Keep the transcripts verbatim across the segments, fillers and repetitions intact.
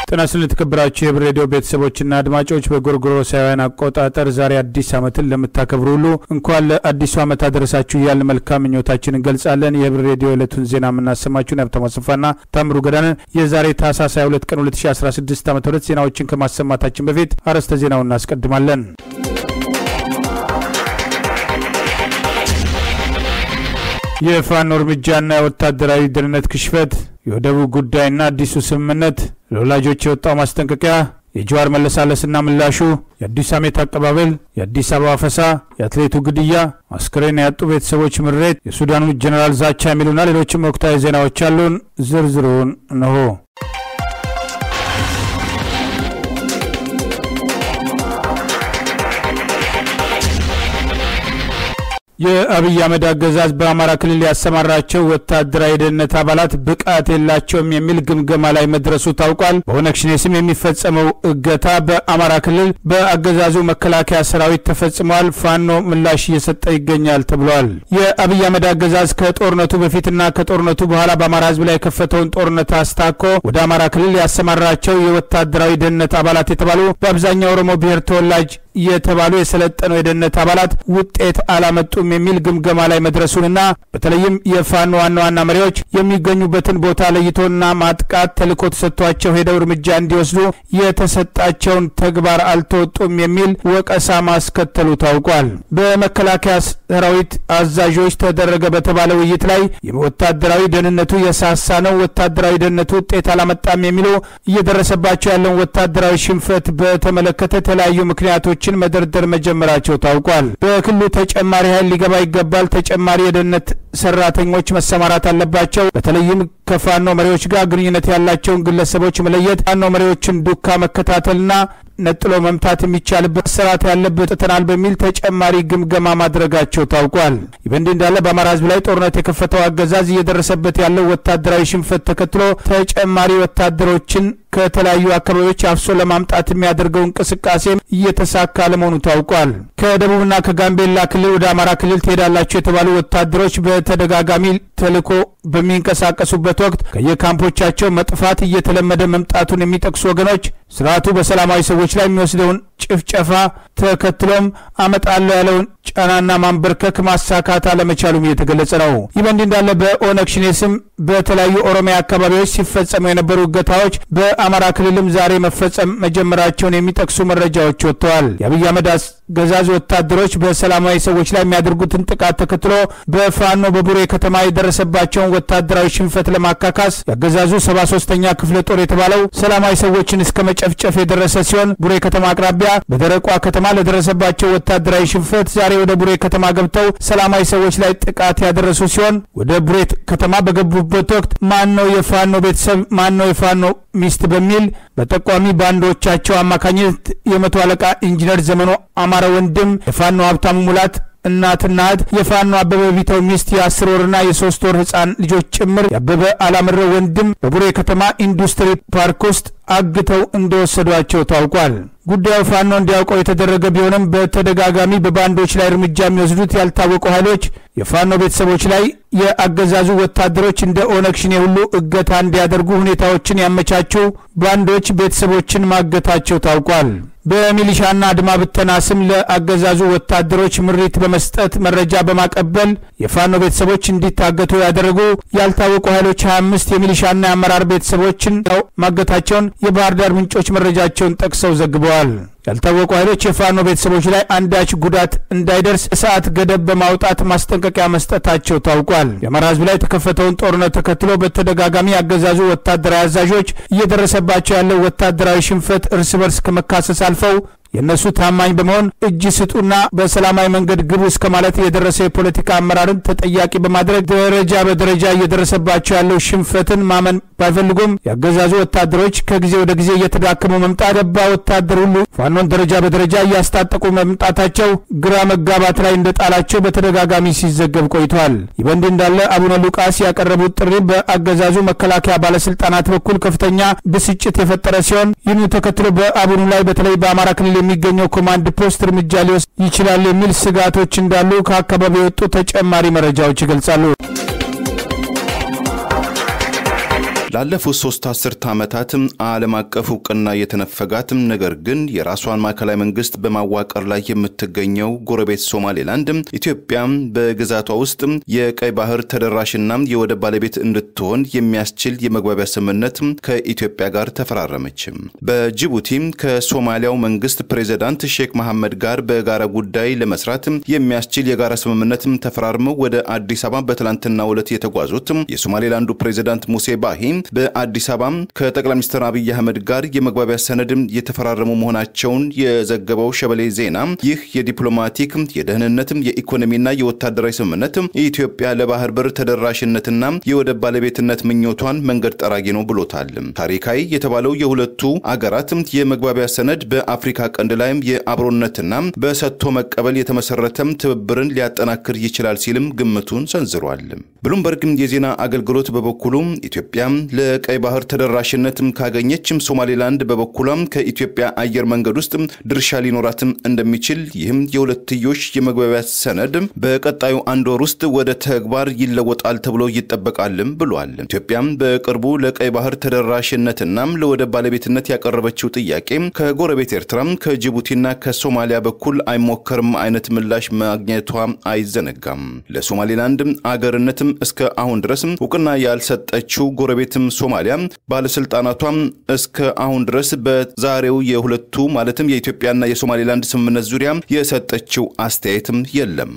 ጤና ይስጥልኝ ተከብራችሁ የህብር ሬዲዮ ቤተሰቦችና አድማጮች በጎርጎሮሳውያን አቆጣጠር ዛሬ አዲስ ዓመትን ለምታከብሩ ሁሉ እንኳን ለአዲሱ ዓመት አደረሳችሁ ያለ መልካም ምኞታችንን ገልጻለን። የህብር ሬዲዮ ዕለቱን ዜና ምናሰማችሁ ነብተ ማስፋና ታምሩ ገዳነ የዛሬ ታህሳስ ሃያ ሁለት ቀን ሁለት ሺህ አስራ ስድስት ዓመተ ምህረት ዜናዎችን ከማሰማታችን በፊት አርዕስተ ዜናውን እናስቀድማለን። የፋኖ እርምጃና የወታደራዊ ደህንነት ክሽፈት የወደቡ ጉዳይና አዲሱ ስምምነት ለወላጆች የወጣው ማስጠንቀቂያ የጀዋር መለሳለስና ምላሹ የአዲስ ዓመት አቀባበል የአዲስ አበባ ፈሳ የአትሌቱ ግድያ አስከሬን ያጡ ቤተሰቦች ምሬት የሱዳኑ ጀነራል ዛቻ የሚሉና ሌሎችም ወቅታዊ ዜናዎች አሉን። ዝርዝሩን ነው። የአብይ አህመድ አገዛዝ በአማራ ክልል ያሰማራቸው ወታደራዊ ደህንነት አባላት ብቃት የላቸውም የሚል ግምገማ ላይ መድረሱ ታውቋል። በኦነግ ሸኔ ስም የሚፈጸመው እገታ በአማራ ክልል በአገዛዙ መከላከያ ሰራዊት ተፈጽሟል። ፋኖ ምላሽ እየሰጠ ይገኛል ተብሏል። የአብይ አህመድ አገዛዝ ከጦርነቱ በፊትና ከጦርነቱ በኋላ በአማራ ህዝብ ላይ የከፈተውን ጦርነት አስታኮ ወደ አማራ ክልል ያሰማራቸው የወታደራዊ ደህንነት አባላት የተባሉ በአብዛኛው ኦሮሞ ብሔር ተወላጅ የተባሉ የሰለጠኑ የደህንነት አባላት ውጤት አላመጡም የሚል ግምገማ ላይ መድረሱንና በተለይም የፋኖ ዋና ዋና መሪዎች የሚገኙበትን ቦታ ለይቶና ማጥቃት ተልዕኮ ተሰጥቷቸው ሄደው እርምጃ እንዲወስዱ የተሰጣቸውን ተግባር አልተወጡም የሚል ወቀሳ ማስከተሉ ታውቋል። በመከላከያ ሰራዊት አዛዦች ተደረገ በተባለ ውይይት ላይ የወታደራዊ ደህንነቱ የሳሳ ነው፣ ወታደራዊ ደህንነቱ ውጤት አላመጣም የሚሉ እየደረሰባቸው ያለውን ወታደራዊ ሽንፈት በተመለከተ የተለያዩ ምክንያቶች መደርደር መጀመራቸው ታውቋል። በክልሉ ተጨማሪ ኃይል ሊገባ ይገባል፣ ተጨማሪ የደህንነት ሰራተኞች መሰማራት አለባቸው፣ በተለይም ከፋኖ መሪዎች ጋር ግንኙነት ያላቸውን ግለሰቦች መለየት፣ ፋኖ መሪዎችን ዱካ መከታተልና ነጥሎ መምታት የሚቻልበት ስርዓት ያለበት ተናል በሚል ተጨማሪ ግምገማ ማድረጋቸው ታውቋል። ይበንዲ እንዳለ በአማራ ህዝብ ላይ ጦርነት የከፈተው አገዛዝ እየደረሰበት ያለው ወታደራዊ ሽንፈት ተከትሎ ተጨማሪ ወታደሮችን ከተለያዩ አካባቢዎች አፍሶ ለማምጣት የሚያደርገው እንቅስቃሴ እየተሳካ ለመሆኑ ታውቋል። ከደቡብና ከጋምቤላ ክልል ወደ አማራ ክልል ትሄዳላችሁ የተባሉ ወታደሮች በተደጋጋሚ ተልዕኮ በሚንቀሳቀሱበት ወቅት ከየካምፖቻቸው መጥፋት እየተለመደ መምጣቱን የሚጠቅሱ ወገኖች ስርዓቱ በሰላማዊ ሰዎች ላይ የሚወስደውን ጭፍጨፋ ተከትሎም አመጣለው ያለውን ጫናና ማንበርከክ ማሳካት አለመቻሉም እየተገለጸ ነው። ይበንዲ እንዳለ በኦነግ ሸኔ ስም በተለያዩ ኦሮሚያ አካባቢዎች ሲፈጸሙ የነበሩ እገታዎች በአማራ ክልልም ዛሬ መፈጸም መጀመራቸውን የሚጠቅሱ መረጃዎች ወጥተዋል። የአብይ አህመድ አገዛዝ ወታደሮች በሰላማዊ ሰዎች ላይ የሚያደርጉትን ጥቃት ተከትሎ በፋኖ በቡሬ ከተማ የደረሰባቸውን ወታደራዊ ሽንፈት ለማካካስ ያገዛዙ ሰባ ሶስተኛ ክፍለ ጦር የተባለው ሰላማዊ ሰዎችን እስከ መጨፍጨፍ የደረሰ ሲሆን ቡሬ ከተማ አቅራቢያ በደረቋ ከተማ ለደረሰባቸው ወታደራዊ ሽንፈት ዛሬ ወደ ቡሬ ከተማ ገብተው ሰላማዊ ሰዎች ላይ ጥቃት ያደረሱ ሲሆን ወደ ቡሬ ከተማ በገቡበት ወቅት ማን ነው የፋኖ ቤተሰብ ማን ነው የፋኖ ሚስት በሚል በተቋሚ ባንዶቻቸው አማካኝነት የመቶ አለቃ ኢንጂነር ዘመኑ አማረ ወንድም የፋኖ ሀብታሙ ሙላት እናትና እህት የፋኖ አበበ ቢተው ሚስት የአስር ወርና የሶስት ወር ህፃን ልጆች ጭምር ያበበ አላምረ ወንድም በቡሬ ከተማ ኢንዱስትሪ ፓርክ ውስጥ አግተው እንደወሰዷቸው ታውቋል። ጉዳዩ ፋኖ እንዲያውቀው የተደረገ ቢሆንም በተደጋጋሚ በባንዶች ላይ እርምጃ የሚወስዱት ያልታወቁ ኃይሎች የፋኖ ቤተሰቦች ላይ የአገዛዙ ወታደሮች እንደ ኦነግ ሸኔ ሁሉ እገታ እንዲያደርጉ ሁኔታዎችን ያመቻቹ ባንዶች ቤተሰቦችን ማገታቸው ታውቋል። በሚሊሻና አድማ ብተና ስም ለአገዛዙ ወታደሮች ምሪት በመስጠት መረጃ በማቀበል የፋኖ ቤተሰቦች እንዲታገቱ ያደረጉ ያልታወቁ ኃይሎች ሀያ አምስት የሚሊሻና የአመራር ቤተሰቦችን ማገታቸውን የባህር ዳር ምንጮች መረጃቸውን ጠቅሰው ዘግበዋል። ያልታወቁ ኃይሎች የፋኖ ቤተሰቦች ላይ አንዳች ጉዳት እንዳይደርስ ሰዓት ገደብ በማውጣት ማስጠንቀቂያ መስጠታቸው ታውቋል። የአማራ ህዝብ ላይ የተከፈተውን ጦርነት ተከትሎ በተደጋጋሚ ያገዛዙ ወታደራዊ አዛዦች እየደረሰባቸው ያለው ወታደራዊ ሽንፈት እርስ በርስ ከመካሰስ አልፈው የነሱ ታማኝ በመሆን እጅ ስጡና በሰላማዊ መንገድ ግቡ እስከ ማለት የደረሰ የፖለቲካ አመራርን ተጠያቂ በማድረግ ደረጃ በደረጃ እየደረሰባቸው ያለው ሽንፈትን ማመን ባይፈልጉም ያገዛዙ ወታደሮች ከጊዜ ወደ ጊዜ እየተዳከሙ መምጣት ገባ ወታደር ሁሉ ፋኖን ደረጃ በደረጃ እያስታጠቁ መምጣታቸው ግራ መጋባት ላይ እንደጣላቸው በተደጋጋሚ ሲዘገብ ቆይቷል። ይበንዲ እንዳለ አቡነ ሉቃስ ያቀረቡት ጥሪ በአገዛዙ መከላከያ ባለስልጣናት በኩል ከፍተኛ ብስጭት የፈጠረ ሲሆን ይህን ተከትሎ በአቡኑ ላይ በተለይ በአማራ ክልል የሚገኘው ኮማንድ ፖስት እርምጃ ሊወስድ ይችላል የሚል ስጋቶች እንዳሉ ከአካባቢው የወጡ ተጨማሪ መረጃዎች ይገልጻሉ። ላለፉት ሶስት አስርት ዓመታት ዓለም አቀፍ ዕውቅና የተነፈጋት ነገር ግን የራሷን ማዕከላዊ መንግስት በማዋቀር ላይ የምትገኘው ጎረቤት ሶማሌላንድ ኢትዮጵያ በግዛቷ ውስጥ የቀይ ባህር ተደራሽና የወደብ ባለቤት እንድትሆን የሚያስችል የመግባቢያ ስምምነት ከኢትዮጵያ ጋር ተፈራረመች። በጅቡቲ ከሶማሊያው መንግስት ፕሬዝዳንት ሼክ መሐመድ ጋር በጋራ ጉዳይ ለመስራት የሚያስችል የጋራ ስምምነት ተፈራርመው ወደ አዲስ አበባ በትላንትናው ዕለት የተጓዙት የሶማሌላንዱ ፕሬዝዳንት ሙሴ ባሂ በአዲስ አበባ ከጠቅላይ ሚኒስትር አብይ አህመድ ጋር የመግባቢያ ሰነድ የተፈራረሙ መሆናቸውን የዘገበው ሸበሌ ዜና ይህ የዲፕሎማቲክ የደህንነት የኢኮኖሚና የወታደራዊ ስምምነት ኢትዮጵያ ለባህር በር ተደራሽነትና የወደብ ባለቤትነት ምኞቷን መንገድ ጠራጊ ነው ብሎታል። ታሪካዊ የተባለው የሁለቱ አገራት የመግባቢያ ሰነድ በአፍሪካ ቀንድ ላይ የአብሮነትና በሰጥቶ መቀበል የተመሰረተ ትብብርን ሊያጠናክር ይችላል ሲልም ግምቱን ሰንዝሯል። ብሉምበርግ የዜና አገልግሎት በበኩሉ ኢትዮጵያ ለቀይ ባህር ተደራሽነት ካገኘችም ሶማሌላንድ በበኩሏ ከኢትዮጵያ አየር መንገድ ውስጥ ድርሻ ሊኖራት እንደሚችል ይህም የሁለትዮሽ የመግባቢያ ሰነድ በቀጣዩ አንድ ወር ውስጥ ወደ ተግባር ይለወጣል ተብሎ ይጠበቃል ብሏል። ኢትዮጵያ በቅርቡ ለቀይ ባህር ተደራሽነትና ለወደብ ባለቤትነት ያቀረበችው ጥያቄ ከጎረቤት ኤርትራ ከጅቡቲና ከሶማሊያ በኩል አይሞከርም አይነት ምላሽ ማግኘቷ አይዘነጋም። ለሶማሌላንድ አገርነት እስከ አሁን ድረስ ዕውቅና ያልሰጠችው ጎረቤትም ሶማሊያ ባለስልጣናቷም እስከ አሁን ድረስ በዛሬው የሁለቱ ማለትም የኢትዮጵያና የሶማሌላንድ ስምምነት ዙሪያ የሰጠችው አስተያየትም የለም።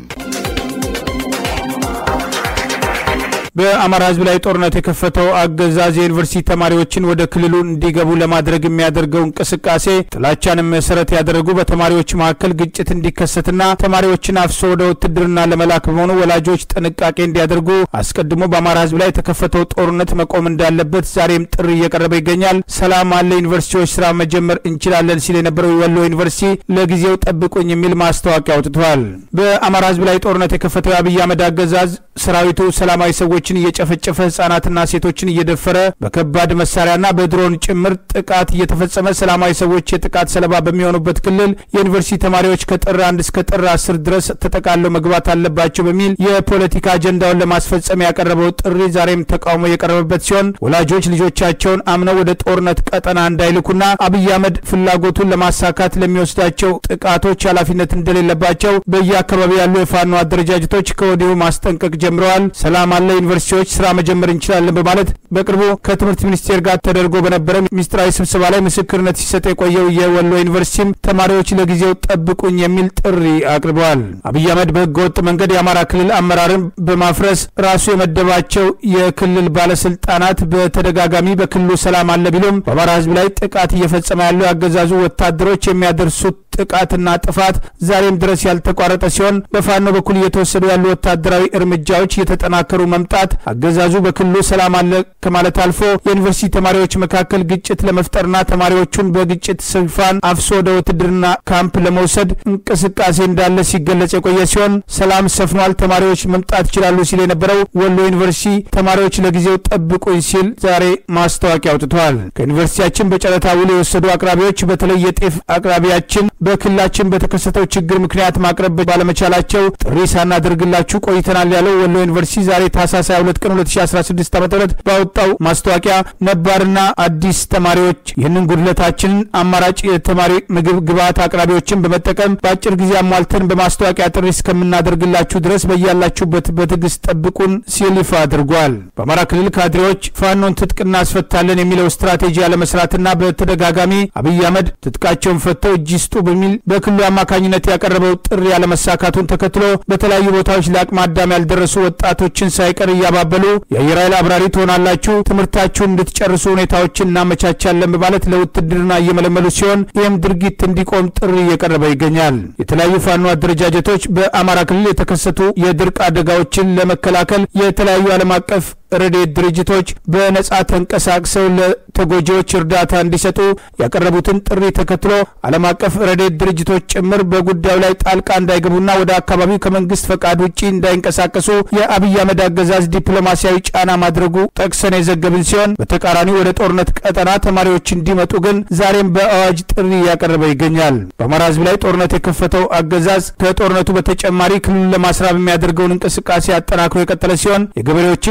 በአማራ ህዝብ ላይ ጦርነት የከፈተው አገዛዝ የዩኒቨርሲቲ ተማሪዎችን ወደ ክልሉ እንዲገቡ ለማድረግ የሚያደርገው እንቅስቃሴ ጥላቻን መሰረት ያደረጉ በተማሪዎች መካከል ግጭት እንዲከሰትና ተማሪዎችን አፍሶ ወደ ውትድርና ለመላክ በመሆኑ ወላጆች ጥንቃቄ እንዲያደርጉ አስቀድሞ በአማራ ህዝብ ላይ የተከፈተው ጦርነት መቆም እንዳለበት ዛሬም ጥሪ እየቀረበ ይገኛል። ሰላም አለ ዩኒቨርሲቲዎች ስራ መጀመር እንችላለን ሲል የነበረው ወሎ ዩኒቨርሲቲ ለጊዜው ጠብቁኝ የሚል ማስታወቂያ አውጥቷል። በአማራ ህዝብ ላይ ጦርነት የከፈተው አብይ አህመድ አገዛዝ ሰራዊቱ ሰላማዊ ሰዎች እየጨፈጨፈ ህፃናትና ሴቶችን እየደፈረ በከባድ መሳሪያና በድሮን ጭምር ጥቃት እየተፈጸመ ሰላማዊ ሰዎች የጥቃት ሰለባ በሚሆኑበት ክልል የዩኒቨርሲቲ ተማሪዎች ከጥር አንድ እስከ ጥር አስር ድረስ ተጠቃለው መግባት አለባቸው በሚል የፖለቲካ አጀንዳውን ለማስፈጸም ያቀረበው ጥሪ ዛሬም ተቃውሞ የቀረበበት ሲሆን ወላጆች ልጆቻቸውን አምነው ወደ ጦርነት ቀጠና እንዳይልኩና አብይ አህመድ ፍላጎቱን ለማሳካት ለሚወስዳቸው ጥቃቶች ኃላፊነት እንደሌለባቸው በየአካባቢው ያሉ የፋኖ አደረጃጀቶች ከወዲሁ ማስጠንቀቅ ጀምረዋል። ሰላም አለ ዩኒቨርሲቲዎች ስራ መጀመር እንችላለን በማለት በቅርቡ ከትምህርት ሚኒስቴር ጋር ተደርጎ በነበረ ሚስጥራዊ ስብሰባ ላይ ምስክርነት ሲሰጥ የቆየው የወሎ ዩኒቨርሲቲ ተማሪዎች ለጊዜው ጠብቁኝ የሚል ጥሪ አቅርበዋል። አብይ አህመድ በህገወጥ መንገድ የአማራ ክልል አመራርን በማፍረስ ራሱ የመደባቸው የክልል ባለስልጣናት በተደጋጋሚ በክልሉ ሰላም አለ ቢሉም በአማራ ህዝብ ላይ ጥቃት እየፈጸመ ያለው ያገዛዙ ወታደሮች የሚያደርሱት ጥቃትና ጥፋት ዛሬም ድረስ ያልተቋረጠ ሲሆን በፋኖ በኩል እየተወሰዱ ያሉ ወታደራዊ እርምጃዎች የተጠናከሩ መምጣት አገዛዙ በክልሉ ሰላም አለ ከማለት አልፎ የዩኒቨርሲቲ ተማሪዎች መካከል ግጭት ለመፍጠርና ተማሪዎቹን በግጭት ስልፋን አፍሶ ወደ ውትድርና ካምፕ ለመውሰድ እንቅስቃሴ እንዳለ ሲገለጽ የቆየ ሲሆን ሰላም ሰፍኗል ተማሪዎች መምጣት ይችላሉ ሲል የነበረው ወሎ ዩኒቨርሲቲ ተማሪዎች ለጊዜው ጠብቁኝ ሲል ዛሬ ማስታወቂያ አውጥቷል። ከዩኒቨርሲቲያችን በጨረታ ውል የወሰዱ አቅራቢዎች በተለይ የጤፍ አቅራቢያችን በክልላችን በተከሰተው ችግር ምክንያት ማቅረብ ባለመቻላቸው ጥሪ ሳናደርግላችሁ ቆይተናል ያለው ወሎ ዩኒቨርሲቲ ዛሬ ታህሳስ ሃያ ሁለት ቀን ሁለት ሺህ አስራ ስድስት ዓ.ም ባወጣው ማስታወቂያ ነባርና አዲስ ተማሪዎች ይህንን ጉድለታችንን አማራጭ የተማሪ ምግብ ግብዓት አቅራቢዎችን በመጠቀም በአጭር ጊዜ አሟልተን በማስታወቂያ ጥሪ እስከምናደርግላችሁ ድረስ በያላችሁበት በትዕግስት ጠብቁን ሲል ይፋ አድርጓል። በአማራ ክልል ካድሬዎች ፋኖን ትጥቅና አስፈታለን የሚለው ስትራቴጂ ያለመስራትና በተደጋጋሚ አብይ አህመድ ትጥቃቸውን ፈተው እጅስጡ በሚል በክልሉ አማካኝነት ያቀረበው ጥሪ ያለመሳካቱን ተከትሎ በተለያዩ ቦታዎች ለአቅመ አዳም ያልደረሱ ወጣቶችን ሳይቀር ያባበሉ የአየር ኃይል አብራሪ ትሆናላችሁ ትምህርታችሁን እንድትጨርሱ ሁኔታዎችን እናመቻቻለን በማለት ለውትድርና እየመለመሉ ሲሆን ይህም ድርጊት እንዲቆም ጥሪ እየቀረበ ይገኛል። የተለያዩ ፋኖ አደረጃጀቶች በአማራ ክልል የተከሰቱ የድርቅ አደጋዎችን ለመከላከል የተለያዩ ዓለም አቀፍ ረድኤት ድርጅቶች በነጻ ተንቀሳቅሰው ለተጎጂዎች እርዳታ እንዲሰጡ ያቀረቡትን ጥሪ ተከትሎ ዓለም አቀፍ ረድኤት ድርጅቶች ጭምር በጉዳዩ ላይ ጣልቃ እንዳይገቡና ወደ አካባቢው ከመንግስት ፈቃድ ውጪ እንዳይንቀሳቀሱ የአብይ አህመድ አገዛዝ ዲፕሎማሲያዊ ጫና ማድረጉ ጠቅሰን የዘገብን ሲሆን በተቃራኒው ወደ ጦርነት ቀጠና ተማሪዎች እንዲመጡ ግን ዛሬም በአዋጅ ጥሪ ያቀረበ ይገኛል። በአማራ ህዝብ ላይ ጦርነት የከፈተው አገዛዝ ከጦርነቱ በተጨማሪ ክልሉን ለማስራብ የሚያደርገውን እንቅስቃሴ አጠናክሮ የቀጠለ ሲሆን የገበሬዎችን ክምርና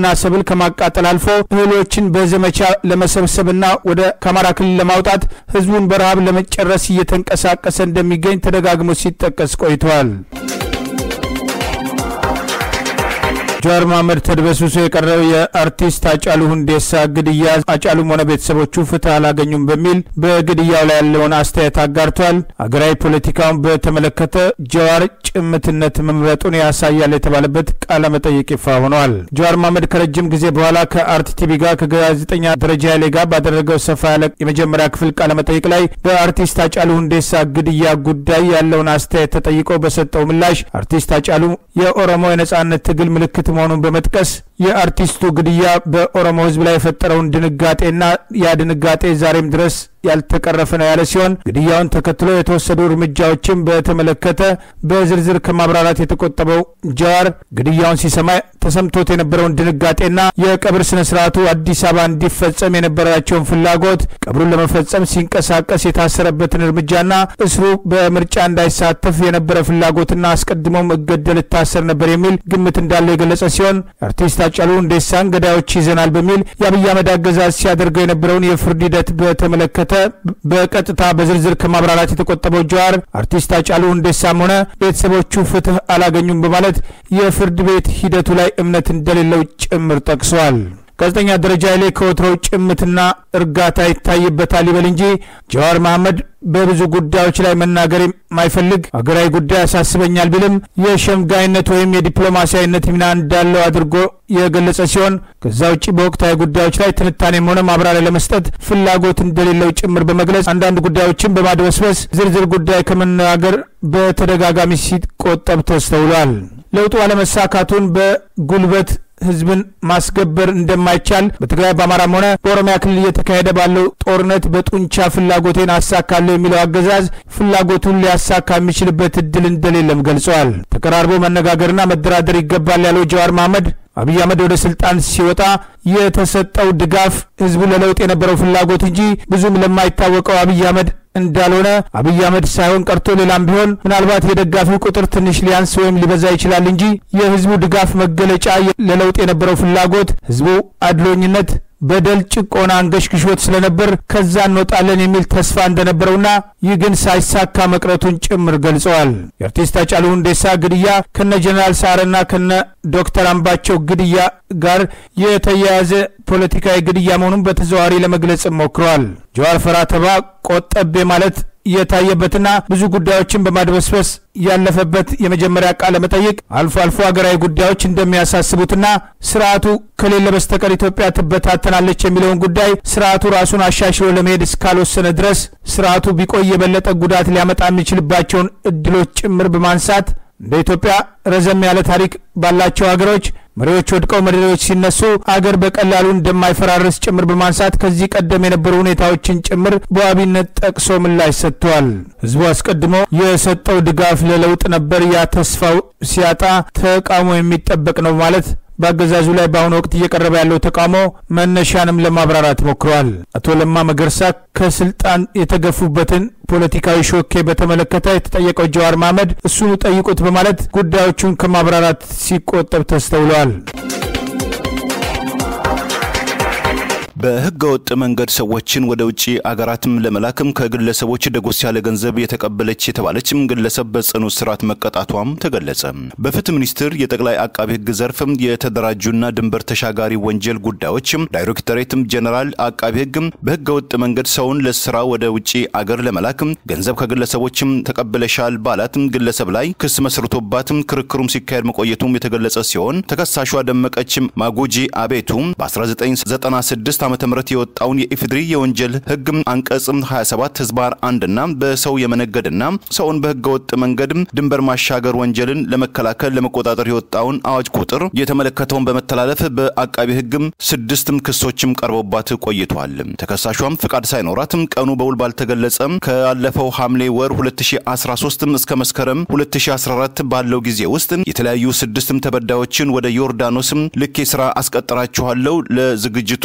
እህልና ሰብል ከማቃጠል አልፎ እህሎችን በዘመቻ ለመሰብሰብና ወደ ከአማራ ክልል ለማውጣት ህዝቡን በረሃብ ለመጨረስ እየተንቀሳቀሰ እንደሚገኝ ተደጋግሞ ሲጠቀስ ቆይቷል። ጀዋር መሐመድ ተድበስብሶ የቀረው የአርቲስት ሃጫሉ ሁንዴሳ ግድያ ሃጫሉም ሆነ ቤተሰቦቹ ፍትህ አላገኙም በሚል በግድያው ላይ ያለውን አስተያየት አጋርቷል። አገራዊ ፖለቲካውን በተመለከተ ጀዋር ጭምትነት መምረጡን ያሳያል የተባለበት ቃለ መጠይቅ ይፋ ሆኗል። ጀዋር መሐመድ ከረጅም ጊዜ በኋላ ከአርት ቲቪ ጋር ከጋዜጠኛ ደረጃ ኃይሌ ጋር ባደረገው ሰፋ ያለ የመጀመሪያ ክፍል ቃለ መጠይቅ ላይ በአርቲስት ሃጫሉ ሁንዴሳ ግድያ ጉዳይ ያለውን አስተያየት ተጠይቆ በሰጠው ምላሽ አርቲስት ሃጫሉ የኦሮሞ የነጻነት ትግል ምልክት መሆኑን በመጥቀስ የአርቲስቱ ግድያ በኦሮሞ ህዝብ ላይ የፈጠረውን ድንጋጤና ያ ድንጋጤ ዛሬም ድረስ ያልተቀረፈ ነው ያለ ሲሆን ግድያውን ተከትሎ የተወሰዱ እርምጃዎችን በተመለከተ በዝርዝር ከማብራራት የተቆጠበው ጀዋር ግድያውን ሲሰማ ተሰምቶት የነበረውን ድንጋጤና የቀብር ስነ ስርዓቱ አዲስ አበባ እንዲፈጸም የነበራቸውን ፍላጎት ቀብሩን ለመፈጸም ሲንቀሳቀስ የታሰረበትን እርምጃና እስሩ በምርጫ እንዳይሳተፍ የነበረ ፍላጎትና አስቀድሞም እገደል ታሰር ነበር የሚል ግምት እንዳለው የገለጸ ሲሆን አርቲስት ሃጫሉ ሁንዴሳን ገዳዮች ይዘናል በሚል የአብይ አህመድ አገዛዝ ሲያደርገው የነበረውን የፍርድ ሂደት በተመለከተ በቀጥታ በዝርዝር ከማብራራት የተቆጠበው ጀዋር አርቲስት ሃጫሉ ሁንዴሳም ሆነ ቤተሰቦቹ ፍትህ አላገኙም በማለት የፍርድ ቤት ሂደቱ ላይ እምነት እንደሌለው ጭምር ጠቅሷል። ጋዜጠኛ ደረጃ ኃይሌ ከወትሮው ጭምትና እርጋታ ይታይበታል ይበል እንጂ ጀዋር መሐመድ በብዙ ጉዳዮች ላይ መናገር የማይፈልግ አገራዊ ጉዳይ ያሳስበኛል ቢልም የሸምጋይነት ወይም የዲፕሎማሲያዊነት ሚና እንዳለው አድርጎ የገለጸ ሲሆን ከዛ ውጪ በወቅታዊ ጉዳዮች ላይ ትንታኔም ሆነ ማብራሪያ ለመስጠት ፍላጎት እንደሌለው ጭምር በመግለጽ አንዳንድ ጉዳዮችን በማድበስበስ ዝርዝር ጉዳይ ከመናገር በተደጋጋሚ ሲቆጠብ ተስተውሏል። ለውጡ አለመሳካቱን በጉልበት ህዝብን ማስገበር እንደማይቻል በትግራይ በአማራም ሆነ በኦሮሚያ ክልል እየተካሄደ ባለው ጦርነት በጡንቻ ፍላጎቴን አሳካለሁ የሚለው አገዛዝ ፍላጎቱን ሊያሳካ የሚችልበት እድል እንደሌለም ገልጿል። ተቀራርቦ መነጋገርና መደራደር ይገባል ያለው ጀዋር መሐመድ አብይ አህመድ ወደ ስልጣን ሲወጣ የተሰጠው ድጋፍ ህዝቡ ለለውጥ የነበረው ፍላጎት እንጂ ብዙም ለማይታወቀው አብይ አህመድ እንዳልሆነ አብይ አህመድ ሳይሆን ቀርቶ ሌላም ቢሆን ምናልባት የደጋፊው ቁጥር ትንሽ ሊያንስ ወይም ሊበዛ ይችላል እንጂ የህዝቡ ድጋፍ መገለጫ ለለውጥ የነበረው ፍላጎት ህዝቡ አድሎኝነት በደል ጭቆና አንገሽግሾት ስለነበር ከዛ እንወጣለን የሚል ተስፋ እንደነበረውና ይህ ግን ሳይሳካ መቅረቱን ጭምር ገልጸዋል። የአርቲስት ሃጫሉ ሁንዴሳ ግድያ ከነ ጀነራል ሳረና ከነ ዶክተር አምባቸው ግድያ ጋር የተያያዘ ፖለቲካዊ ግድያ መሆኑን በተዘዋዋሪ ለመግለጽ ሞክረዋል። ጀዋር ፈራተባ ቆጠቤ ማለት የታየበትና ብዙ ጉዳዮችን በማድበስበስ ያለፈበት የመጀመሪያ ቃለ መጠይቅ አልፎ አልፎ ሀገራዊ ጉዳዮች እንደሚያሳስቡትና ስርዓቱ ከሌለ በስተቀር ኢትዮጵያ ትበታተናለች የሚለውን ጉዳይ ስርዓቱ ራሱን አሻሽሎ ለመሄድ እስካልወሰነ ድረስ ስርዓቱ ቢቆይ የበለጠ ጉዳት ሊያመጣ የሚችልባቸውን እድሎች ጭምር በማንሳት እንደ ኢትዮጵያ ረዘም ያለ ታሪክ ባላቸው ሀገሮች መሪዎች ወድቀው መሪዎች ሲነሱ አገር በቀላሉ እንደማይፈራረስ ጭምር በማንሳት ከዚህ ቀደም የነበሩ ሁኔታዎችን ጭምር በዋቢነት ጠቅሶ ምላሽ ሰጥቷል። ህዝቡ አስቀድሞ የሰጠው ድጋፍ ለለውጥ ነበር። ያ ተስፋው ሲያጣ ተቃውሞ የሚጠበቅ ነው ማለት በአገዛዙ ላይ በአሁኑ ወቅት እየቀረበ ያለው ተቃውሞ መነሻንም ለማብራራት ሞክረዋል። አቶ ለማ መገርሳ ከስልጣን የተገፉበትን ፖለቲካዊ ሾኬ በተመለከተ የተጠየቀው ጀዋር መሐመድ እሱኑ ጠይቁት በማለት ጉዳዮቹን ከማብራራት ሲቆጠብ ተስተውሏል። በህገ ወጥ መንገድ ሰዎችን ወደ ውጪ አገራትም ለመላክም ከግለሰቦች ደጎስ ያለ ገንዘብ የተቀበለች የተባለችም ግለሰብ በጽኑ እስራት መቀጣቷም ተገለጸ። በፍትህ ሚኒስቴር የጠቅላይ አቃቤ ህግ ዘርፍ የተደራጁና ድንበር ተሻጋሪ ወንጀል ጉዳዮች ዳይሬክቶሬት ጀነራል አቃቤ ህግ በህገ ወጥ መንገድ ሰውን ለስራ ወደ ውጪ አገር ለመላክም ገንዘብ ከግለሰቦችም ተቀበለሻል ባላትም ግለሰብ ላይ ክስ መስርቶባትም ክርክሩም ሲካሄድ መቆየቱም የተገለጸ ሲሆን ተከሳሿ ደመቀች ማጎጂ አቤቱ በ1996 ዓመተ ምህረት የወጣውን የኢፍድሪ የወንጀል ህግ አንቀጽ ሃያ ሰባት ህዝባር አንድ እና በሰው የመነገድና ሰውን በህገ ወጥ መንገድ ድንበር ማሻገር ወንጀልን ለመከላከል ለመቆጣጠር የወጣውን አዋጅ ቁጥር የተመለከተውን በመተላለፍ በአቃቤ ህግ ስድስትም ክሶችም ቀርቦባት ቆይቷል። ተከሳሿም ፍቃድ ሳይኖራትም ቀኑ በውል ባልተገለጸ ከአለፈው ሐምሌ ወር ሁለት ሺህ አስራ ሶስት እስከ መስከረም ሁለት ሺህ አስራ አራት ባለው ጊዜ ውስጥ የተለያዩ ስድስትም ተበዳዮችን ወደ ዮርዳኖስም ልኬ ስራ አስቀጥራቸዋለሁ ለዝግጅቱም እንዲሆን